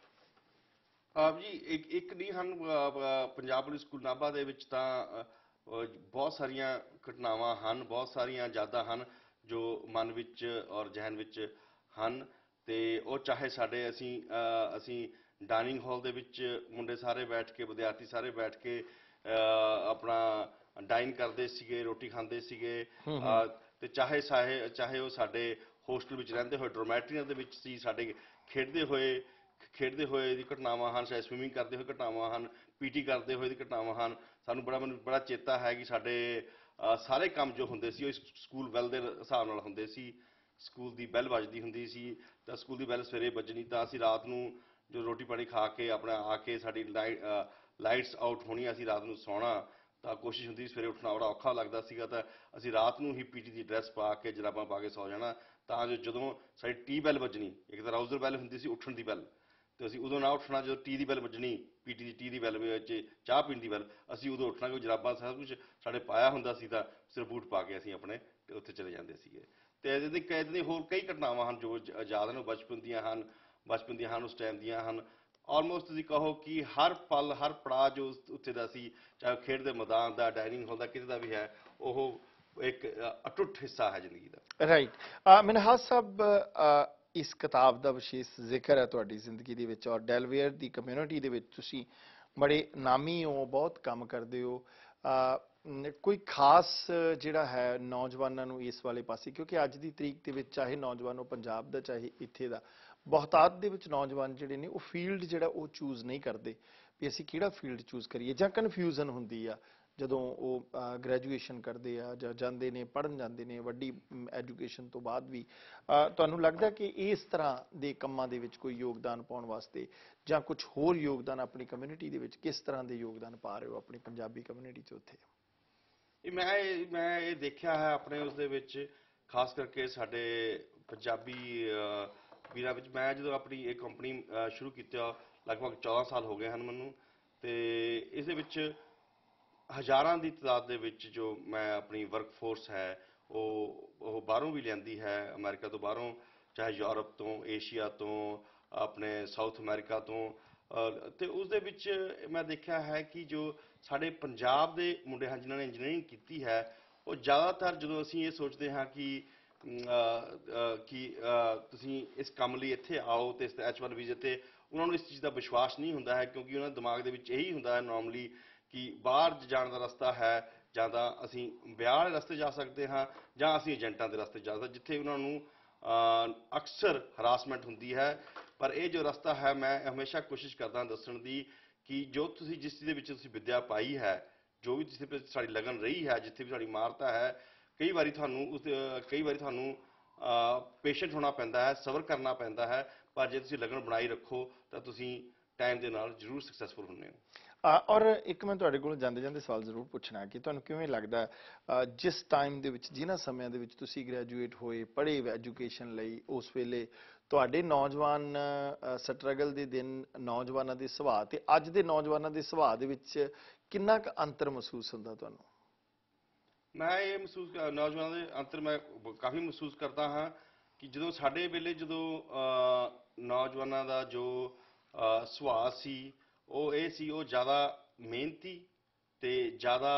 ਆਪ ਜੀ ਇੱਕ ਇੱਕ ਨਹੀਂ ਹਨ, ਅ, ਅ, ਪੰਜਾਬ ਪੁਲਿਸ ਸਕੂਲ ਨਾਭਾ ਦੇ ਵਿੱਚ ਤਾਂ ਅ, ਅ, ਬਹੁਤ ਸਾਰੀਆਂ ਘਟਨਾਵਾਂ ਹਨ, ਬਹੁਤ ਸਾਰੀਆਂ ਯਾਦਾਂ ਹਨ ਜੋ ਮਨ ਵਿੱਚ ਔਰ ਜ਼ਿਹਨ ਵਿੱਚ ਹਨ, ਅਤੇ ਉਹ ਚਾਹੇ ਸਾਡੇ ਅਸੀਂ ਅ, ਅਸੀਂ ਡਾਈਨਿੰਗ ਹਾਲ ਦੇ ਵਿੱਚ ਮੁੰਡੇ ਸਾਰੇ ਬੈਠ ਕੇ, ਵਿਦਿਆਰਥੀ ਸਾਰੇ ਬੈਠ ਕੇ ਅ, ਆਪਣਾ ਡਾਈਨ ਕਰਦੇ ਸੀਗੇ, ਰੋਟੀ ਖਾਂਦੇ ਸੀਗੇ, ਅਤੇ ਚਾਹੇ ਚਾਹੇ ਚਾਹੇ ਉਹ ਸਾਡੇ ਹੋਸਟਲ ਵਿੱਚ ਰਹਿੰਦੇ ਹੋਏ ਡੋਰਮੈਟਰੀਆਂ ਦੇ ਵਿੱਚ ਸੀ, ਸਾਡੇ ਖੇਡਦੇ ਹੋਏ ਖੇਡਦੇ ਹੋਏ ਦੀ ਘਟਨਾਵਾਂ ਹਨ, ਸ਼ਾਇਦ ਸਵਿਮਿੰਗ ਕਰਦੇ ਹੋਏ ਘਟਨਾਵਾਂ ਹਨ, ਪੀਟੀ ਕਰਦੇ ਹੋਏ ਦੀ ਘਟਨਾਵਾਂ ਹਨ। ਸਾਨੂੰ ਬੜਾ ਮੈਨੂੰ ਬੜਾ ਚੇਤਾ ਹੈ ਕਿ ਸਾਡੇ ਅ, ਸਾਰੇ ਕੰਮ ਜੋ ਹੁੰਦੇ ਸੀ ਉਹ ਇਸ ਸਕੂਲ ਵੈਲ ਦੇ ਹਿਸਾਬ ਨਾਲ ਹੁੰਦੇ ਸੀ। ਸਕੂਲ ਦੀ ਬੈਲ ਵੱਜਦੀ ਹੁੰਦੀ ਸੀ, ਤਾਂ ਸਕੂਲ ਦੀ ਬੈਲ ਸਵੇਰੇ ਵੱਜਣੀ, ਤਾਂ ਅਸੀਂ ਰਾਤ ਨੂੰ ਜੋ ਰੋਟੀ ਪਾਣੀ ਖਾ ਕੇ ਆਪਣਾ ਆ ਕੇ ਸਾਡੀ ਲਾਈਟ ਲਾਈਟਸ ਆਊਟ ਹੋਣੀ, ਅਸੀਂ ਰਾਤ ਨੂੰ ਸੌਣਾ, ਤਾਂ ਕੋਸ਼ਿਸ਼ ਹੁੰਦੀ ਸੀ, ਸਵੇਰੇ ਉੱਠਣਾ ਬੜਾ ਔਖਾ ਲੱਗਦਾ ਸੀਗਾ, ਤਾਂ ਅਸੀਂ ਰਾਤ ਨੂੰ ਹੀ ਪੀਟੀ ਦੀ ਡਰੈਸ ਪਾ ਕੇ, ਜਰਾਬਾਂ ਪਾ ਕੇ ਸੌ ਜਾਣਾ, ਤਾਂ ਜੋ ਜਦੋਂ ਸਾਡੀ ਟੀ ਬੈਲ ਵੱਜਣੀ, ਇੱਕ ਤਾਂ ਰਾਊਜ਼ਰ ਬੈਲ ਹੁੰਦੀ ਸੀ ਉੱਠਣ ਦੀ ਬੈਲ, ਅਤੇ ਅਸੀਂ ਉਦੋਂ ਨਾ ਉੱਠਣਾ ਜਦੋਂ ਟੀ ਦੀ ਬੈਲ ਵੱਜਣੀ, ਪੀਟੀ ਦੀ ਟੀ ਦੀ ਬੈਲ ਵਿੱਚ ਚਾਹ ਪੀਣ ਦੀ ਬੈਲ, ਅਸੀਂ ਉਦੋਂ ਉੱਠਣਾ, ਕੋਈ ਜਰਾਬਾਂ ਸਭ ਕੁਝ ਸਾਡੇ ਪਾਇਆ ਹੁੰਦਾ ਸੀ, ਤਾਂ ਸਿਰ ਬੂਟ ਪਾ ਕੇ ਅਸੀਂ ਆਪਣੇ ਉੱਥੇ ਚਲੇ ਜਾਂਦੇ ਸੀਗੇ। ਅਤੇ ਇਹਦੇ ਇੱਦਾਂ ਦੀਆਂ ਹੋਰ ਕਈ ਘਟਨਾਵਾਂ ਹਨ ਜੋ ਜ- ਯਾਦ ਹਨ, ਉਹ ਬਚਪਨ ਦੀਆਂ ਹਨ, ਬਚਪਨ ਦੀਆਂ ਹਨ, ਉਸ ਟਾਈਮ ਦੀਆਂ ਹਨ। ਆਲਮੋਸਟ ਤੁਸੀਂ ਕਹੋ ਕਿ ਹਰ ਪਲ, ਹਰ ਪੜਾਅ ਜੋ ਉਸ- ਉੱਥੇ ਦਾ ਸੀ, ਚਾਹੇ ਉਹ ਖੇਡ ਦੇ ਮੈਦਾਨ ਦਾ, ਡਾਈਨਿੰਗ ਹਾਲ ਦਾ, ਕਿਸੇ ਦਾ ਵੀ ਹੈ, ਉਹ ਇੱਕ ਅ, ਅਟੁੱਟ ਹਿੱਸਾ ਹੈ ਜ਼ਿੰਦਗੀ ਦਾ। ਰਾਈਟ। ਮਿਨਹਾਜ ਸਾਹਿਬ, ਅ, ਇਸ ਕਿਤਾਬ ਦਾ ਵਿਸ਼ੇਸ਼ ਜ਼ਿਕਰ ਹੈ ਤੁਹਾਡੀ ਜ਼ਿੰਦਗੀ ਦੇ ਵਿੱਚ, ਔਰ ਡੈਲਵੇਅਰ ਦੀ ਕਮਿਊਨਿਟੀ ਦੇ ਵਿੱਚ ਤੁਸੀਂ ਬੜੇ ਨਾਮੀ ਹੋ, ਬਹੁਤ ਕੰਮ ਕਰਦੇ ਹੋ। ਅਹ, ਨ- ਕੋਈ ਖਾਸ ਜਿਹੜਾ ਹੈ ਨੌਜਵਾਨਾਂ ਨੂੰ ਇਸ ਵਾਲੇ ਪਾਸੇ, ਕਿਉਂਕਿ ਅੱਜ ਦੀ ਤਰੀਕ ਦੇ ਵਿੱਚ ਚਾਹੇ ਨੌਜਵਾਨ ਉਹ ਪੰਜਾਬ ਦਾ ਚਾਹੇ ਇੱਥੇ ਦਾ, ਬਹੁਤਾਤ ਦੇ ਵਿੱਚ ਨੌਜਵਾਨ ਜਿਹੜੇ ਨੇ ਉਹ ਫੀਲਡ ਜਿਹੜਾ ਉਹ ਚੂਜ਼ ਨਹੀਂ ਕਰਦੇ ਵੀ ਅਸੀਂ ਕਿਹੜਾ ਫੀਲਡ ਚੂਜ਼ ਕਰੀਏ, ਜਾਂ ਕਨਫਿਊਜ਼ਨ ਹੁੰਦੀ ਆ ਜਦੋਂ ਉਹ ਗ੍ਰੈਜੂਏਸ਼ਨ ਕਰਦੇ ਆ ਜਾਂ ਜਾਂਦੇ ਨੇ ਪੜ੍ਹਨ ਜਾਂਦੇ ਨੇ ਵੱਡੀ ਐਜੂਕੇਸ਼ਨ ਤੋਂ ਬਾਅਦ ਵੀ। ਅਹ, ਤੁਹਾਨੂੰ ਲੱਗਦਾ ਕਿ ਇਸ ਤਰ੍ਹਾਂ ਦੇ ਕੰਮਾਂ ਦੇ ਵਿੱਚ ਕੋਈ ਯੋਗਦਾਨ ਪਾਉਣ ਵਾਸਤੇ ਜਾਂ ਕੁਝ ਹੋਰ ਯੋਗਦਾਨ ਆਪਣੀ ਕਮਿਊਨਿਟੀ ਦੇ ਵਿੱਚ ਕਿਸ ਤਰ੍ਹਾਂ ਦੇ ਯੋਗਦਾਨ ਪਾ ਰਹੇ ਹੋ ਆਪਣੀ ਪੰਜਾਬੀ ਕਮਿਊਨਿਟੀ 'ਚ ਉੱਥੇ? ਇਹ ਮੈਂ ਇਹ ਮੈਂ ਇਹ ਦੇਖਿਆ ਹੈ ਆਪਣੇ ਉਸ ਦੇ ਵਿੱਚ, ਖਾਸ ਕਰਕੇ ਸਾਡੇ ਪੰਜਾਬੀ ਅਹ, ਵੀਰਾਂ ਵਿੱਚ। ਮੈਂ ਜਦੋਂ ਆਪਣੀ ਇਹ ਕੰਪਨੀ ਸ਼ੁਰੂ ਕੀਤਾ, ਲਗਭਗ ਚੌਦਾਂ ਸਾਲ ਹੋ ਗਏ ਹਨ ਮੈਨੂੰ, ਤੇ ਇਸ ਦੇ ਵਿੱਚ ਹਜ਼ਾਰਾਂ ਦੀ ਤਾਦਾਦ ਦੇ ਵਿੱਚ ਜੋ ਮੈਂ ਆਪਣੀ ਵਰਕ ਫੋਰਸ ਹੈ ਉਹ ਉਹ ਬਾਹਰੋਂ ਵੀ ਲਿਆਂਦੀ ਹੈ, ਅਮਰੀਕਾ ਤੋਂ ਬਾਹਰੋਂ, ਚਾਹੇ ਯੂਰਪ ਤੋਂ, ਏਸ਼ੀਆ ਤੋਂ, ਆਪਣੇ ਸਾਊਥ ਅਮਰੀਕਾ ਤੋਂ। ਅਹ, ਤੇ ਉਸ ਦੇ ਵਿੱਚ ਮੈਂ ਦੇਖਿਆ ਹੈ ਕਿ ਜੋ ਸਾਡੇ ਪੰਜਾਬ ਦੇ ਮੁੰਡੇ ਹਨ ਜਿਨ੍ਹਾਂ ਨੇ ਇੰਜੀਨੀਅਰਿੰਗ ਕੀਤੀ ਹੈ, ਉਹ ਜ਼ਿਆਦਾਤਰ ਜਦੋਂ ਅਸੀਂ ਇਹ ਸੋਚਦੇ ਹਾਂ ਕਿ ਅਮ, ਅਹ, ਅਹ, ਕਿ ਅਹ, ਤੁਸੀਂ ਇਸ ਕੰਮ ਲਈ ਇੱਥੇ ਆਓ ਤੇ ਇਸ ਐਚ ਵਨ ਵੀਜ਼ੇ ਤੇ, ਉਹਨਾਂ ਨੂੰ ਇਸ ਚੀਜ਼ ਦਾ ਵਿਸ਼ਵਾਸ ਨਹੀਂ ਹੁੰਦਾ ਹੈ, ਕਿਉਂਕਿ ਉਹਨਾਂ ਦੇ ਦਿਮਾਗ ਦੇ ਵਿੱਚ ਇਹੀ ਹੁੰਦਾ ਹੈ ਨਾਰਮਲੀ ਕਿ ਬਾਹਰ ਜਾਣ ਦਾ ਰਸਤਾ ਹੈ ਜਾਂ ਤਾਂ ਅਸੀਂ ਵਿਆਹ ਵਾਲੇ ਰਸਤੇ ਜਾ ਸਕਦੇ ਹਾਂ ਜਾਂ ਅਸੀਂ ਏਜੰਟਾਂ ਦੇ ਰਸਤੇ ਜਾ ਸਕਦੇ, ਜਿੱਥੇ ਉਹਨਾਂ ਨੂੰ ਅਹ, ਅਕਸਰ ਹਰਾਸਮੈਂਟ ਹੁੰਦੀ ਹੈ। ਪਰ ਇਹ ਜੋ ਰਸਤਾ ਹੈ, ਮੈਂ ਹਮੇਸ਼ਾ ਕੋਸ਼ਿਸ਼ ਕਰਦਾ ਦੱਸਣ ਦੀ ਕਿ ਜੋ ਤੁਸੀਂ ਜਿਸ ਚੀਜ਼ ਦੇ ਵਿੱਚ ਤੁਸੀਂ ਵਿੱਦਿਆ ਪਾਈ ਹੈ, ਜੋ ਵੀ ਜਿੱਥੇ ਵੀ ਸਾਡੀ ਲਗਨ ਰਹੀ ਹੈ, ਜਿੱਥੇ ਵੀ ਸਾਡੀ ਮਾਰਤਾ ਹੈ, ਕਈ ਵਾਰੀ ਤੁਹਾਨੂੰ ਉਸ ਕਈ ਵਾਰੀ ਤੁਹਾਨੂੰ ਪੇਸ਼ੈਂਟ ਹੋਣਾ ਪੈਂਦਾ ਹੈ, ਸਬਰ ਕਰਨਾ ਪੈਂਦਾ ਹੈ, ਪਰ ਜੇ ਤੁਸੀਂ ਲਗਨ ਬਣਾਈ ਰੱਖੋ ਤਾਂ ਤੁਸੀਂ ਟਾਈਮ ਦੇ ਨਾਲ ਜ਼ਰੂਰ ਸਕਸੈਸਫੁਲ ਹੁੰਦੇ ਹੋ। ਅ, ਔਰ ਇੱਕ ਮੈਂ ਤੁਹਾਡੇ ਕੋਲ ਜਾਂਦੇ ਜਾਂਦੇ ਸਵਾਲ ਜ਼ਰੂਰ ਪੁੱਛਣਾ ਕਿ ਤੁਹਾਨੂੰ ਕਿਵੇਂ ਲੱਗਦਾ ਅ, ਜਿਸ ਟਾਈਮ ਦੇ ਵਿੱਚ, ਜਿਨ੍ਹਾਂ ਸਮਿਆਂ ਦੇ ਵਿੱਚ ਤੁਸੀਂ ਗ੍ਰੈਜੂਏਟ ਹੋਏ, ਪੜ੍ਹੇ ਐਜੂਕੇਸ਼ਨ ਲਈ, ਉਸ ਵੇਲੇ ਤੁਹਾਡੇ ਨੌਜਵਾਨ ਸਟਰਗਲ ਦੇ ਦਿਨ, ਨੌਜਵਾਨਾਂ ਦੇ ਸੁਭਾਅ ਤੇ ਅੱਜ ਦੇ ਨੌਜਵਾਨਾਂ ਦੇ ਸੁਭਾਅ ਦੇ ਵਿੱਚ ਕਿੰਨਾ ਕੁ ਅੰਤਰ ਮਹਿਸੂਸ ਹੁੰਦਾ ਤੁਹਾਨੂੰ? ਮੈਂ ਇਹ ਮਹਿਸੂਸ ਕਰ- ਨੌਜਵਾਨਾਂ ਦੇ ਅੰਤਰ ਮੈਂ ਬ- ਕਾਫੀ ਮਹਿਸੂਸ ਕਰਦਾ ਹਾਂ ਕਿ ਜਦੋਂ ਸਾਡੇ ਵੇਲੇ ਜਦੋਂ ਅਹ, ਨੌਜਵਾਨਾਂ ਦਾ ਜੋ ਅਹ, ਸੁਭਾਅ ਸੀ ਉਹ ਇਹ ਸੀ, ਉਹ ਜ਼ਿਆਦਾ ਮਿਹਨਤੀ ਤੇ ਜ਼ਿਆਦਾ,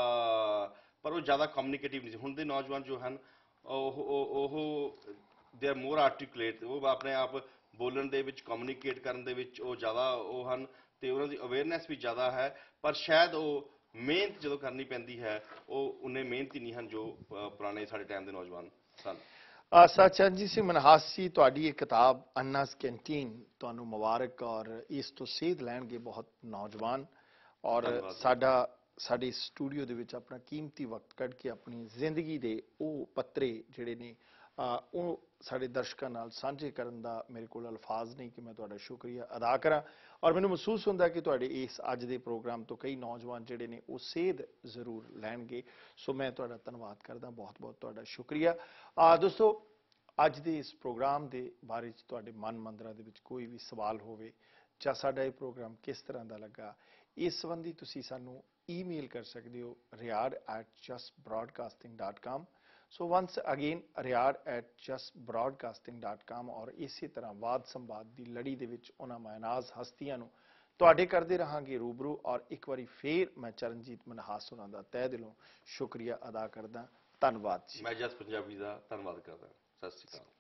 ਪਰ ਉਹ ਜ਼ਿਆਦਾ ਕਮਿਊਨੀਕੇਟਿਵ ਨਹੀਂ ਸੀ। ਹੁਣ ਦੇ ਨੌਜਵਾਨ ਜੋ ਹਨ ਉਹ ਉਹ ਦੇ ਆਰ ਮੋਰ ਆਰਟੀਕੂਲੇਟ, ਉਹ ਆਪਣੇ ਆਪ ਬੋਲਣ ਦੇ ਵਿੱਚ, ਕਮਿਊਨੀਕੇਟ ਕਰਨ ਦੇ ਵਿੱਚ ਉਹ ਜ਼ਿਆਦਾ ਉਹ ਹਨ, ਤੇ ਉਹਨਾਂ ਦੀ ਅਵੇਅਰਨੈਸ ਵੀ ਜ਼ਿਆਦਾ ਹੈ। ਪਰ ਸ਼ਾਇਦ ਉਹ ਮਿਹਨਤ ਜਦੋਂ ਕਰਨੀ ਪੈਂਦੀ ਹੈ ਉਹ ਉਨੇ ਮਿਹਨਤੀ ਨਹੀਂ ਹਨ ਜੋ ਅਹ, ਪੁਰਾਣੇ ਸਾਡੇ ਟਾਈਮ ਦੇ ਨੌਜਵਾਨ ਸਨ। ਅ, ਸਤਚੰਦ ਸਿੰਘ ਮਨਹਾਸ ਜੀ, ਤੁਹਾਡੀ ਇਹ ਕਿਤਾਬ ਅੰਨਾਸ ਕੈਂਟੀਨ ਤੁਹਾਨੂੰ ਮੁਬਾਰਕ, ਔਰ ਇਸ ਤੋਂ ਸੇਧ ਲੈਣਗੇ ਬਹੁਤ ਨੌਜਵਾਨ। ਔਰ ਧੰਨਵਾਦ। ਸਾਡਾ ਸਾਡੇ ਸਟੂਡੀਓ ਦੇ ਵਿੱਚ ਆਪਣਾ ਕੀਮਤੀ ਵਕਤ ਕੱਢ ਕੇ ਆਪਣੀ ਜ਼ਿੰਦਗੀ ਦੇ ਉਹ ਪੱਤਰੇ ਜਿਹੜੇ ਨੇ ਅ, ਉਹ ਸਾਡੇ ਦਰਸ਼ਕਾਂ ਨਾਲ ਸਾਂਝੇ ਕਰਨ ਦਾ ਮੇਰੇ ਕੋਲ ਅਲਫਾਜ਼ ਨਹੀਂ ਕਿ ਮੈਂ ਤੁਹਾਡਾ ਸ਼ੁਕਰੀਆ ਅਦਾ ਕਰਾਂ। ਔਰ ਮੈਨੂੰ ਮਹਿਸੂਸ ਹੁੰਦਾ ਕਿ ਤੁਹਾਡੇ ਇਸ ਅੱਜ ਦੇ ਪ੍ਰੋਗਰਾਮ ਤੋਂ ਕਈ ਨੌਜਵਾਨ ਜਿਹੜੇ ਨੇ ਉਹ ਸੇਧ ਜ਼ਰੂਰ ਲੈਣਗੇ। ਸੋ ਮੈਂ ਤੁਹਾਡਾ ਧੰਨਵਾਦ ਕਰਦਾ, ਬਹੁਤ ਬਹੁਤ ਤੁਹਾਡਾ ਸ਼ੁਕਰੀਆ। ਆ ਦੋਸਤੋ, ਅੱਜ ਦੇ ਇਸ ਪ੍ਰੋਗਰਾਮ ਦੇ ਬਾਰੇ 'ਚ ਤੁਹਾਡੇ ਮਨ ਮੰਦਰਾਂ ਦੇ ਵਿੱਚ ਕੋਈ ਵੀ ਸਵਾਲ ਹੋਵੇ ਜਾਂ ਸਾਡਾ ਇਹ ਪ੍ਰੋਗਰਾਮ ਕਿਸ ਤਰ੍ਹਾਂ ਦਾ ਲੱਗਾ, ਇਸ ਸੰਬੰਧੀ ਤੁਸੀਂ ਸਾਨੂੰ ਈਮੇਲ ਕਰ ਸਕਦੇ ਹੋ Riar at Jas broadcasting dot com. So once again Riar at Jas broadcasting dot com. ਔਰ ਇਸੇ ਤਰ੍ਹਾਂ ਵਾਦ ਸੰਵਾਦ ਦੀ ਲੜੀ ਦੇ ਵਿੱਚ ਉਹਨਾਂ ਮਾਇਨਾਜ਼ ਹਸਤੀਆਂ ਨੂੰ ਤੁਹਾਡੇ ਕਰਦੇ ਰਹਾਂਗੇ ਰੂਬਰੂ। ਔਰ ਇੱਕ ਵਾਰੀ ਫੇਰ ਮੈਂ ਚਰਨਜੀਤ ਮਨਹਾਸ ਉਹਨਾਂ ਦਾ ਤਹਿ ਦਿਲੋਂ ਸ਼ੁਕਰੀਆ ਅਦਾ ਕਰਦਾ। ਧੰਨਵਾਦ ਜੀ। ਮੈਂ ਜਸ ਪੰਜਾਬੀ ਦਾ ਧੰਨਵਾਦ ਕਰਦਾ। ਸਤਿ ਸ਼੍ਰੀ ਅਕਾਲ।